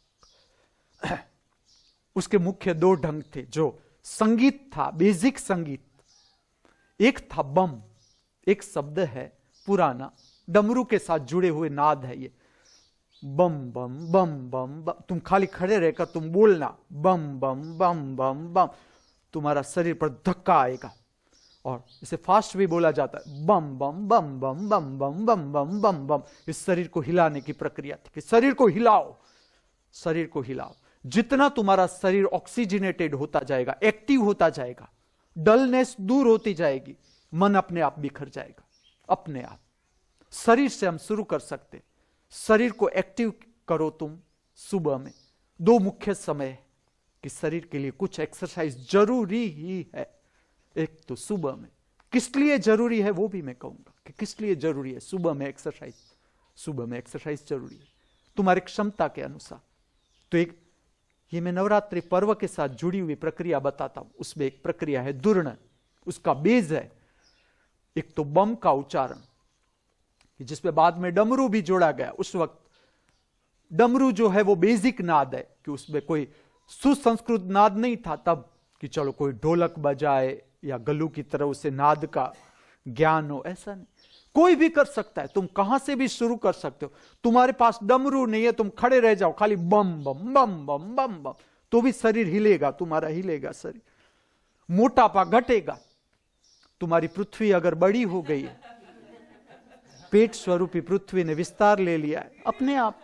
उसके मुख्य दो ढंग थे। जो संगीत था, बेसिक संगीत, एक था बम, एक शब्द है पुराना, डमरू के साथ जुड़े हुए नाद है ये, बम बम बम बम बम। तुम खाली खड़े रहकर तुम बोलना बम बम बम बम बम, तुम्हारा शरीर पर धक्का आएगा। और इसे फास्ट भी बोला जाता है, बम बम बम बम बम बम बम बम बम बम। इस शरीर को हिलाने की प्रक्रिया थी कि शरीर को हिलाओ, शरीर को हिलाओ। जितना तुम्हारा शरीर ऑक्सीजनेटेड होता जाएगा, एक्टिव होता जाएगा, डलनेस दूर होती जाएगी, मन अपने आप बिखर जाएगा, अपने आप। शरीर से हम शुरू कर सकते। शरीर को एक्टिव करो तुम सुबह में। दो मुख्य समय है कि शरीर के लिए कुछ एक्सरसाइज जरूरी ही है। एक तो सुबह में, किस लिए जरूरी है वो भी मैं कहूंगा कि किस लिए जरूरी है सुबह में एक्सरसाइज। सुबह में एक्सरसाइज जरूरी है तुम्हारी क्षमता के अनुसार। तो एक ये मैं नवरात्रि पर्व के साथ जुड़ी हुई प्रक्रिया बताता हूं। उसमें एक प्रक्रिया है दूर्णन, उसका बेस है एक तो बम का उच्चारण, जिसपे बाद में डमरू भी जोड़ा गया। उस वक्त डमरू जो है वो बेसिक नाद है कि उसमें कोई सुसंस्कृत नाद नहीं था तब, कि चलो कोई ढोलक बजाए या गलू की तरह उसे नाद का ज्ञान हो, ऐसा नहीं। कोई भी कर सकता है, तुम कहां से भी शुरू कर सकते हो। तुम्हारे पास डमरू नहीं है, तुम खड़े रह जाओ खाली बम बम बम बम बम बम, तो भी शरीर हिलेगा, तुम्हारा हिलेगा शरीर। मोटापा घटेगा। तुम्हारी पृथ्वी अगर बड़ी हो गई है, पेट स्वरूपी पृथ्वी ने विस्तार ले लिया है अपने आप,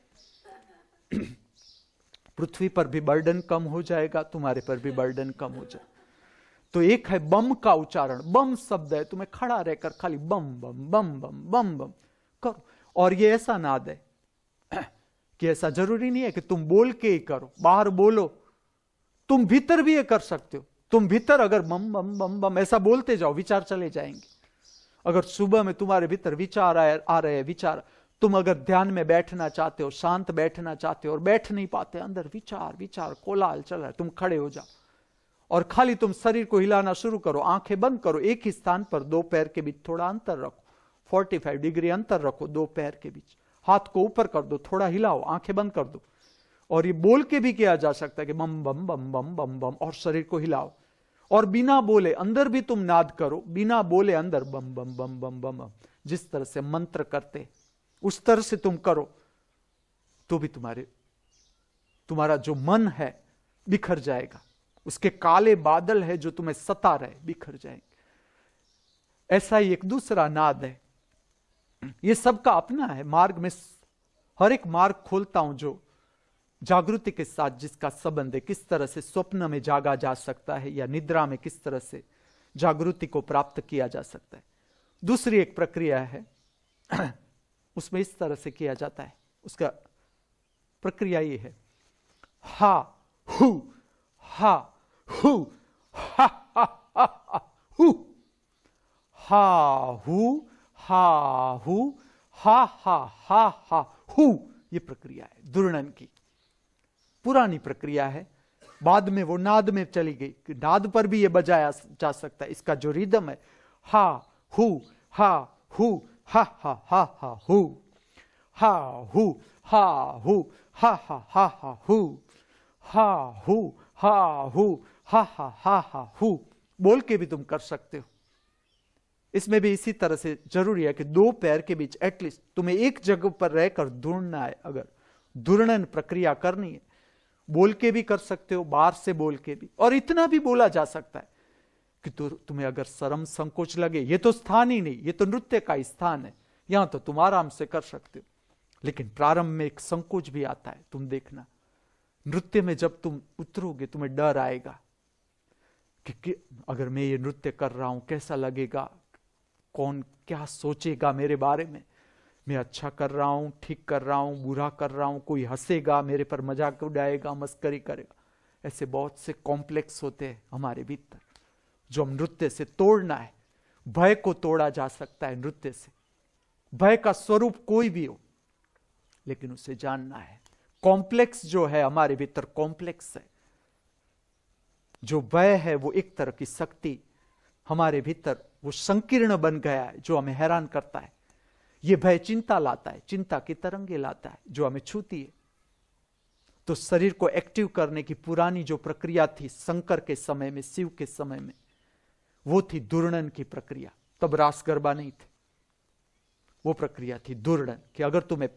पृथ्वी पर भी बर्डन कम हो जाएगा, तुम्हारे पर भी बर्डन कम हो जाएगा। तो एक है बम का उच्चारण, बम शब्द है, तुम्हें खड़ा रहकर खाली बम बम बम बम बम बम करो। और ये ऐसा नाद है कि ऐसा जरूरी नहीं है कि तुम बोल के ही करो, बाहर बोलो, तुम भीतर भी ये कर सकते हो। तुम भीतर अगर बम बम बम बम ऐसा बोलते जाओ, विचार चले जाएंगे। अगर सुबह में तुम्हारे भीतर विचार आ रहे हैं, विचार, तुम अगर ध्यान में बैठना चाहते हो, शांत बैठना चाहते हो और बैठ नहीं पाते, अंदर विचार विचार कोलाहल चल रहा है, तुम खड़े हो जाओ और खाली तुम शरीर को हिलाना शुरू करो। आंखें बंद करो, एक ही स्थान पर दो पैर के बीच थोड़ा अंतर रखो, पैंतालीस डिग्री अंतर रखो दो पैर के बीच। हाथ को ऊपर कर दो, थोड़ा हिलाओ, आंखें बंद कर दो। और ये बोल के भी किया जा सकता है कि बम बम बम बम बम बम, और शरीर को हिलाओ। और बिना बोले अंदर भी तुम नाद करो, बिना बोले अंदर बम बम बम बम बम बम, जिस तरह से मंत्र करते उस तरह से तुम करो, तो भी तुम्हारे तुम्हारा जो मन है बिखर जाएगा। उसके काले बादल है जो तुम्हें सता रहे, बिखर जाएंगे। ऐसा ही एक दूसरा नाद है। ये सबका अपना है मार्ग में, हर एक मार्ग खोलता हूं जो जागृति के साथ जिसका संबंध है। किस तरह से स्वप्न में जागा जा सकता है या निद्रा में किस तरह से जागृति को प्राप्त किया जा सकता है। दूसरी एक प्रक्रिया है, उसमें इस तरह से किया जाता है। उसका प्रक्रिया ये है, हा हु हा हु हा हा हा हु, हा हु हा हु हा हा हा हा हु। ये प्रक्रिया है दूर्णन की, पुरानी प्रक्रिया है। बाद में वो नाद में चली गई कि नाद पर भी ये बजाया जा सकता है। इसका जो रिदम है, हा हु हा हु हा हा हा हा हु, हा हु हा हु हा हा हा हा हु, हा हु हा हु हा हा हा हा हु। बोल के भी तुम कर सकते हो। इसमें भी इसी तरह से जरूरी है कि दो पैर के बीच एटलीस्ट तुम्हें एक जगह पर रहकर दौड़ना है। अगर दुर्णन प्रक्रिया करनी है, बोल के भी कर सकते हो, बाहर से बोल के भी, और इतना भी बोला जा सकता है कि तु, तुम्हें अगर शर्म संकोच लगे, ये तो स्थान ही नहीं, ये तो नृत्य का स्थान है, यहां तो तुम आराम से कर सकते हो। लेकिन प्रारंभ में एक संकोच भी आता है। तुम देखना, नृत्य में जब तुम उतरोगे तुम्हें डर आएगा कि, कि अगर मैं ये नृत्य कर रहा हूं कैसा लगेगा, कौन क्या सोचेगा मेरे बारे में, मैं अच्छा कर रहा हूं, ठीक कर रहा हूं, बुरा कर रहा हूं, कोई हंसेगा, मेरे पर मजाक उड़ाएगा, मस्करी करेगा। ऐसे बहुत से कॉम्प्लेक्स होते हैं हमारे भीतर जो हम नृत्य से तोड़ना है। भय को तोड़ा जा सकता है नृत्य से, भय का स्वरूप कोई भी हो, लेकिन उसे जानना है। कॉम्प्लेक्स जो है हमारे भीतर, कॉम्प्लेक्स है, जो भय है वो एक तरह की शक्ति हमारे भीतर, वो संकीर्ण बन गया है जो हमें हैरान करता है। ये भय चिंता लाता है, चिंता की तरंगे लाता है जो हमें छूती है। तो शरीर को एक्टिव करने की पुरानी जो प्रक्रिया थी शंकर के समय में, शिव के समय में, वो थी दुर्णन की प्रक्रिया। तब रास गरबा नहीं थे, वो प्रक्रिया थी दुर्णन कि अगर तुम्हें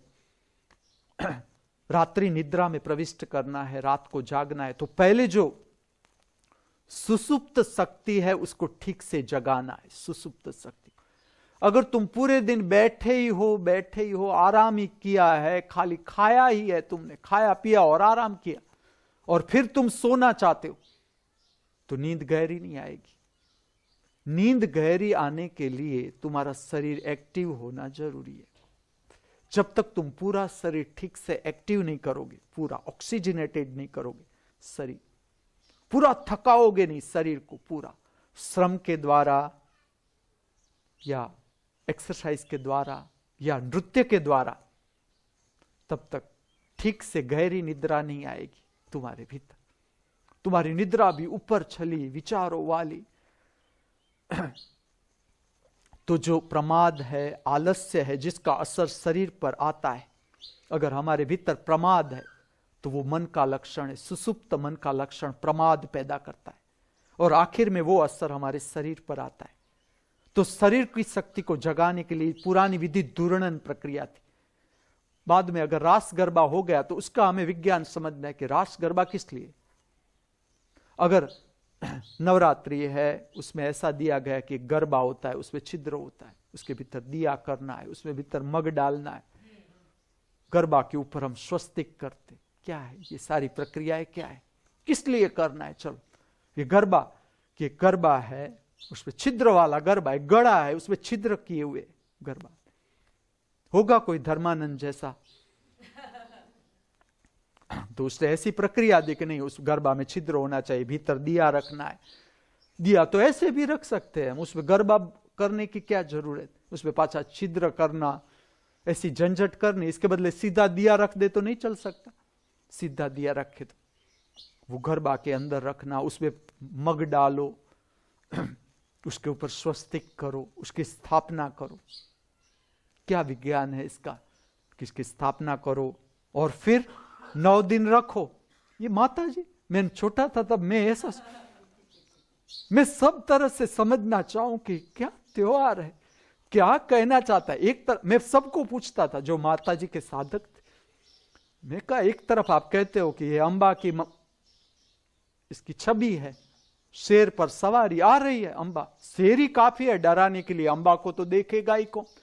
रात्रि निद्रा में प्रविष्ट करना है, रात को जागना है, तो पहले जो सुसुप्त शक्ति है उसको ठीक से जगाना है। सुसुप्त शक्ति, अगर तुम पूरे दिन बैठे ही हो बैठे ही हो आराम ही किया है, खाली खाया ही है, तुमने खाया पिया और आराम किया, और फिर तुम सोना चाहते हो, तो नींद गहरी नहीं आएगी। नींद गहरी आने के लिए तुम्हारा शरीर एक्टिव होना जरूरी है। जब तक तुम पूरा शरीर ठीक से एक्टिव नहीं करोगे, पूरा ऑक्सीजनेटेड नहीं करोगे, शरीर पूरा थकाओगे नहीं, शरीर को पूरा श्रम के द्वारा या एक्सरसाइज के द्वारा या नृत्य के द्वारा, तब तक ठीक से गहरी निद्रा नहीं आएगी तुम्हारे भीतर। तुम्हारी निद्रा भी ऊपर छली विचारों वाली। तो जो प्रमाद है, आलस्य है, जिसका असर शरीर पर आता है, अगर हमारे भीतर प्रमाद है तो वो मन का लक्षण है। सुसुप्त मन का लक्षण प्रमाद पैदा करता है, और आखिर में वो असर हमारे शरीर पर आता है। तो शरीर की शक्ति को जगाने के लिए पुरानी विधि दुर्णन प्रक्रिया थी। बाद में अगर रास गरबा हो गया तो उसका हमें विज्ञान समझना है कि रास गरबा किस लिए। अगर नवरात्रि है, उसमें ऐसा दिया गया कि गरबा होता है, उसमें छिद्र होता है, उसके भीतर दिया करना है, उसमें भीतर मग डालना है, गरबा के ऊपर हम स्वस्तिक करते, क्या है ये सारी प्रक्रियाएं, क्या है, किस लिए करना है। चलो, ये गरबा, ये गरबा है, उसमें छिद्र वाला गरबा है, गड़ा है, उसमें छिद्र किए हुए गरबा। होगा कोई धर्मानंद जैसा तो उसने ऐसी प्रक्रिया दी कि नहीं, उस गरबा में छिद्र होना चाहिए, भीतर दिया रखना है। दिया तो ऐसे भी रख सकते हैं, उसमें गरबा करने की क्या जरूरत, उसमें पाछा छिद्र करना, ऐसी झंझट करनी। इसके बदले सीधा दिया रख दे तो नहीं चल सकता। सीधा दिया रखे तो वो गरबा के अंदर रखना, उसमें मग डालो, उसके ऊपर स्वस्तिक करो, उसकी स्थापना करो। क्या विज्ञान है इसका, किसकी स्थापना करो और फिर नौ दिन रखो। ये माता जी, मैं छोटा था तब मैं ऐसा, मैं सब तरह से समझना चाहूं कि क्या त्योहार है, क्या कहना चाहता है। एक तरफ मैं सबको पूछता था जो माता जी के साधक थे, मैं कहा एक तरफ आप कहते हो कि ये अंबा की म... इसकी छवि है, शेर पर सवारी आ रही है, अंबा शेर ही काफी है डराने के लिए, अंबा को तो देखेगा ही कौन।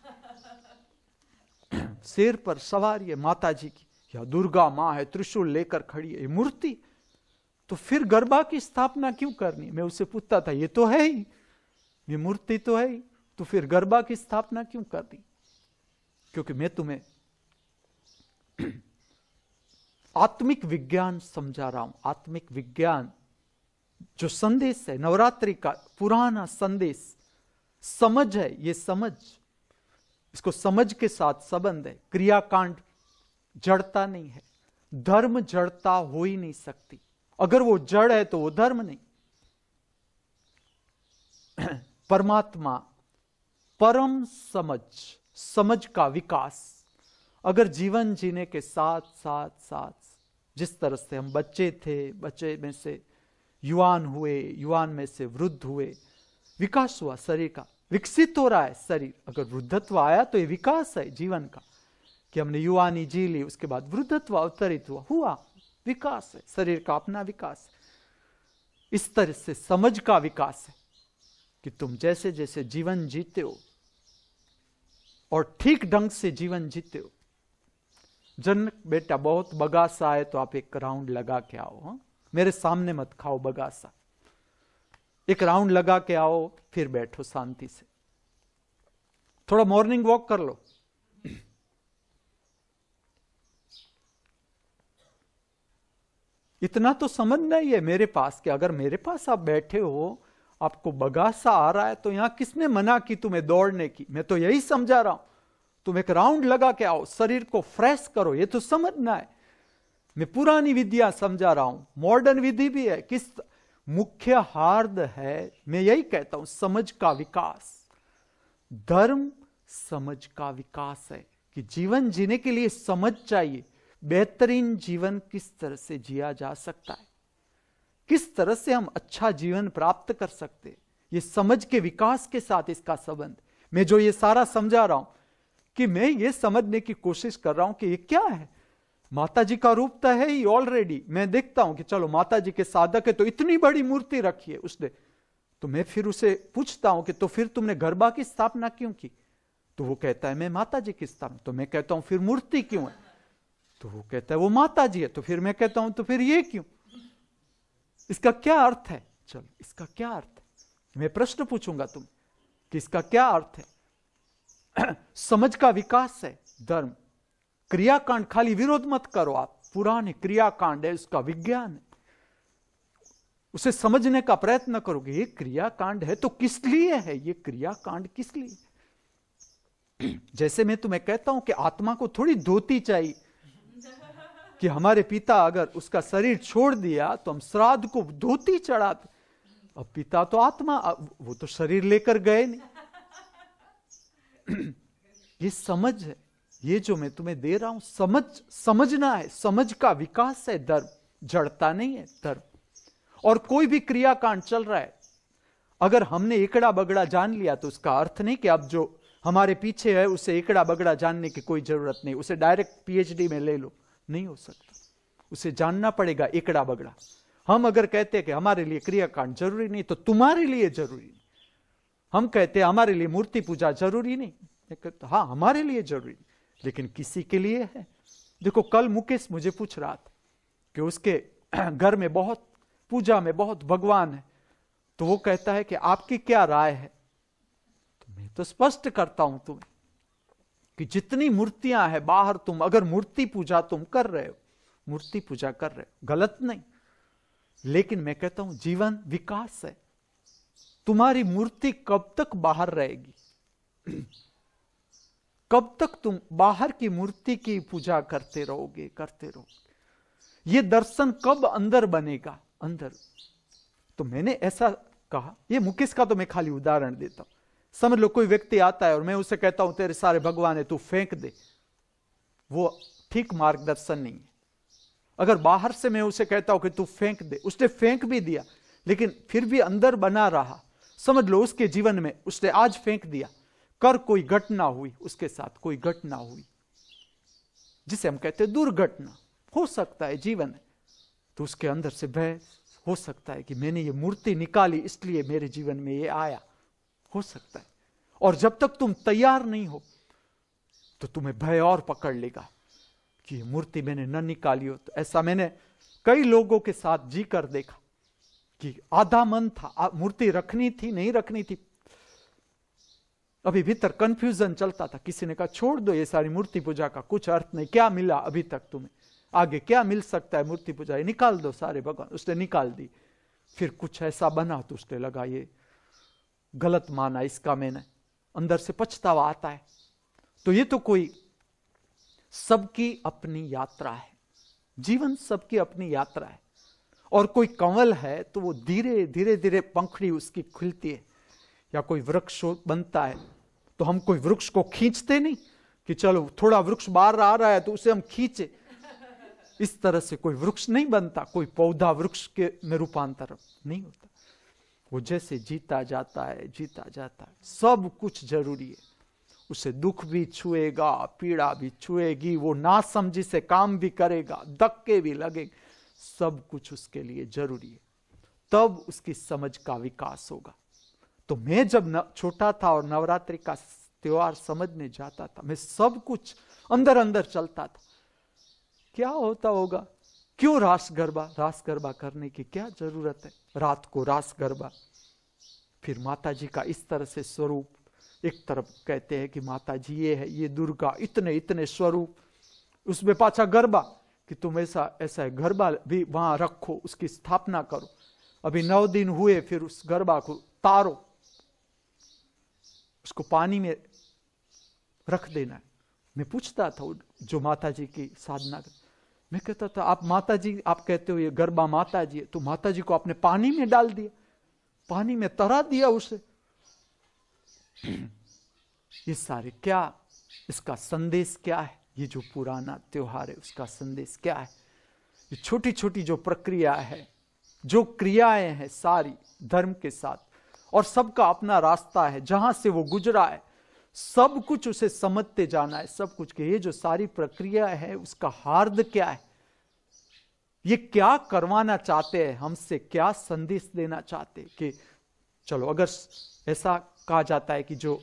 शेर पर सवारी है माता जी की, या दुर्गा मां है त्रिशूल लेकर खड़ी है, ये मूर्ति। तो फिर गरबा की स्थापना क्यों करनी। मैं उससे पूछता था, ये तो है ही, ये मूर्ति तो है ही, तो फिर गरबा की स्थापना क्यों करनी। क्योंकि मैं तुम्हें आत्मिक विज्ञान समझा रहा हूं। आत्मिक विज्ञान जो संदेश है, नवरात्रि का पुराना संदेश, समझ है, ये समझ, इसको समझ के साथ संबंध है। क्रियाकांड जड़ता नहीं है, धर्म जड़ता हो ही नहीं सकती। अगर वो जड़ है तो वो धर्म नहीं। परमात्मा, परम समझ, समझ का विकास अगर जीवन जीने के साथ साथ साथ जिस तरह से हम बच्चे थे, बच्चे में से युवान हुए, युवान में से वृद्ध हुए, विकास हुआ शरीर का, विकसित हो रहा है शरीर। अगर वृद्धत्व आया तो ये विकास है जीवन का, कि हमने युवानी जी ली, उसके बाद वृद्धत्व अवतरित हुआ हुआ विकास है, शरीर का अपना विकास है। इस तरह से समझ का विकास है कि तुम जैसे जैसे जीवन जीते हो और ठीक ढंग से जीवन जीते हो। जन बेटा बहुत बगासा है तो आप एक राउंड लगा के आओ, हा? मेरे सामने मत खाओ बगासा, एक राउंड लगा के आओ, फिर बैठो शांति से, थोड़ा मॉर्निंग वॉक कर लो। इतना तो समझना ही है मेरे पास कि अगर मेरे पास आप बैठे हो, आपको बगासा आ रहा है, तो यहां किसने मना की तुम्हें दौड़ने की? मैं तो यही समझा रहा हूं, तुम एक राउंड लगा के आओ, शरीर को फ्रेश करो, ये तो समझना है। मैं पुरानी विद्या समझा रहा हूं, मॉडर्न विधि भी है। किस मुख्य हार्द है, मैं यही कहता हूं, समझ का विकास। धर्म समझ का विकास है कि जीवन जीने के लिए समझ चाहिए। बेहतरीन जीवन किस तरह से जिया जा सकता है, किस तरह से हम अच्छा जीवन प्राप्त कर सकते हैं, ये समझ के विकास के साथ इसका संबंध। मैं जो ये सारा समझा रहा हूं कि मैं ये समझने की कोशिश कर रहा हूं कि ये क्या है। माता जी का रूप तो है ही ऑलरेडी। मैं देखता हूं कि चलो माता जी के साधक है तो इतनी बड़ी मूर्ति रखी है उसने, तो मैं फिर उसे पूछता हूं कि तो फिर तुमने गरबा की स्थापना क्यों की? तो वो कहता है मैं माता जी की स्थापना। तो मैं कहता हूं फिर मूर्ति क्यों है? तो वो कहता है वो माता जी है। तो फिर मैं कहता हूं तो फिर ये क्यों? इसका क्या अर्थ है? चलो इसका क्या अर्थ है, मैं प्रश्न पूछूंगा तुम कि इसका क्या अर्थ है। समझ का विकास है धर्म। क्रियाकांड खाली विरोध मत करो आप, पुराने क्रियाकांड है, उसका विज्ञान है, उसे समझने का प्रयत्न करोगे। ये क्रियाकांड है तो किस लिए है, ये क्रियाकांड किस लिए? जैसे मैं तुम्हें कहता हूं कि आत्मा को थोड़ी धोती चाहिए, कि हमारे पिता अगर उसका शरीर छोड़ दिया तो हम श्राद्ध को धोती चढ़ाते। अब पिता तो आत्मा, वो तो शरीर लेकर गए नहीं। ये समझ है, ये जो मैं तुम्हें दे रहा हूं समझ, समझना है। समझ का विकास है धर्म, जड़ता नहीं है धर्म। और कोई भी क्रियाकांड चल रहा है, अगर हमने एकड़ा बगड़ा जान लिया तो उसका अर्थ नहीं कि अब जो हमारे पीछे है उसे एकड़ा बगड़ा जानने की कोई जरूरत नहीं, उसे डायरेक्ट पीएचडी में ले लो, नहीं हो सकता। उसे जानना पड़ेगा एकड़ा बगड़ा। हम अगर कहते हैं कि हमारे लिए क्रियाकांड जरूरी नहीं, तो तुम्हारे लिए जरूरी नहीं। हम कहते हैं हमारे लिए मूर्ति पूजा जरूरी नहीं, हाँ हमारे लिए जरूरी, लेकिन किसी के लिए है। देखो कल मुकेश मुझे पूछ रहा था कि उसके घर में बहुत पूजा में बहुत भगवान है, तो वो कहता है कि आपकी क्या राय है? तो मैं तो स्पष्ट करता हूं तुम्हें कि जितनी मूर्तियां हैं बाहर, तुम अगर मूर्ति पूजा तुम कर रहे हो, मूर्ति पूजा कर रहे हो, गलत नहीं, लेकिन मैं कहता हूं जीवन विकास है। तुम्हारी मूर्ति कब तक बाहर रहेगी? कब तक तुम बाहर की मूर्ति की पूजा करते रहोगे करते रहोगे? ये दर्शन कब अंदर बनेगा? अंदर। तो मैंने ऐसा कहा, ये मुकेश का तो मैं खाली उदाहरण देता हूं। समझ लो कोई व्यक्ति आता है और मैं उसे कहता हूं तेरे सारे भगवान है, तू फेंक दे, वो ठीक मार्गदर्शन नहीं है। अगर बाहर से मैं उसे कहता हूं कि तू फेंक दे, उसने फेंक भी दिया लेकिन फिर भी अंदर बना रहा, समझ लो उसके जीवन में उसने आज फेंक दिया, कर कोई घटना हुई उसके साथ, कोई घटना हुई जिसे हम कहते हैं दुर्घटना, हो सकता है जीवन है, तो उसके अंदर से भय हो सकता है कि मैंने ये मूर्ति निकाली इसलिए मेरे जीवन में ये आया, हो सकता है। और जब तक तुम तैयार नहीं हो तो तुम्हें भय और पकड़ लेगा कि ये मूर्ति मैंने न निकाली हो। तो ऐसा मैंने कई लोगों के साथ जी कर देखा कि आधा मन था, मूर्ति रखनी थी नहीं रखनी थी, अभी भीतर कंफ्यूजन चलता था। किसी ने कहा छोड़ दो ये सारी मूर्ति पूजा का कुछ अर्थ नहीं, क्या मिला अभी तक तुम्हें, आगे क्या मिल सकता है मूर्ति पूजा, ये निकाल दो सारे भगवान। उसने निकाल दी, फिर कुछ ऐसा बना तो उसने लगा ये गलत माना, इसका मैंने, अंदर से पछतावा आता है। तो ये तो कोई सबकी अपनी यात्रा है, जीवन सबकी अपनी यात्रा है। और कोई कंवल है तो वो धीरे धीरे धीरे पंखड़ी उसकी खुलती है, या कोई वृक्ष बनता है तो हम कोई वृक्ष को खींचते नहीं कि चलो थोड़ा वृक्ष बाहर आ रहा है तो उसे हम खींचे, इस तरह से कोई वृक्ष नहीं बनता, कोई पौधा वृक्ष के में रूपांतर नहीं होता। वो जैसे जीता जाता है जीता जाता है, सब कुछ जरूरी है। उसे दुख भी छुएगा, पीड़ा भी छुएगी, वो नासमझी से काम भी करेगा, धक्के भी लगेंगे, सब कुछ उसके लिए जरूरी है। तब उसकी समझ का विकास होगा। तो मैं जब छोटा था और नवरात्रि का त्योहार समझने जाता था, मैं सब कुछ अंदर अंदर चलता था, क्या होता होगा, क्यों रास गरबा, रास गरबा करने की क्या जरूरत है, रात को रास गरबा। फिर माता जी का इस तरह से स्वरूप, एक तरफ कहते हैं कि माता जी ये है, ये दुर्गा, इतने इतने स्वरूप, उसमें पाछा गरबा कि तुम ऐसा ऐसा गरबा भी वहां रखो, उसकी स्थापना करो। अभी नौ दिन हुए, फिर उस गरबा को तारो, उसको पानी में रख देना है। मैं पूछता था जो माता जी की साधना, मैं कहता था आप माता जी, आप कहते हो ये गरबा माता जी है, तो माता जी को आपने पानी में डाल दिया, पानी में तरा दिया उसे। ये सारे क्या, इसका संदेश क्या है? ये जो पुराना त्योहार है उसका संदेश क्या है? ये छोटी छोटी जो प्रक्रिया है, जो क्रियाएं हैं सारी धर्म के साथ, और सबका अपना रास्ता है, जहां से वो गुजरा है सब कुछ उसे समझते जाना है, सब कुछ के ये जो सारी प्रक्रिया है उसका हार्द क्या है, ये क्या करवाना चाहते हैं हमसे, क्या संदेश देना चाहते हैं। कि चलो अगर ऐसा कहा जाता है कि जो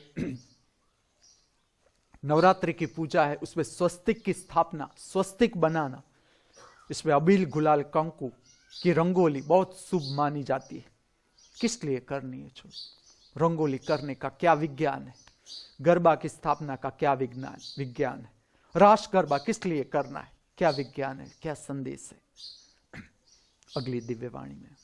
नवरात्रि की पूजा है उसमें स्वस्तिक की स्थापना, स्वस्तिक बनाना, इसमें अबील गुलाल कंकु की रंगोली बहुत शुभ मानी जाती है। किस लिए करनी है? छोड़, रंगोली करने का क्या विज्ञान है? गरबा की स्थापना का क्या विज्ञान विज्ञान है? रास गरबा किस लिए करना है? क्या विज्ञान है, क्या संदेश है? अगली दिव्यवाणी में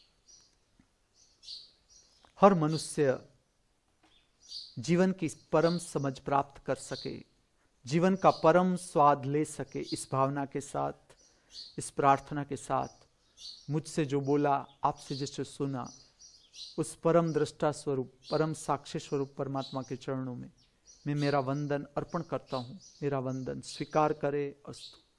हर मनुष्य जीवन की परम समझ प्राप्त कर सके, जीवन का परम स्वाद ले सके, इस भावना के साथ, इस प्रार्थना के साथ मुझसे जो बोला, आपसे जिससे सुना, उस परम दृष्टा स्वरूप, परम साक्षी स्वरूप परमात्मा के चरणों में मैं मेरा वंदन अर्पण करता हूं। मेरा वंदन स्वीकार करे। अस्तु।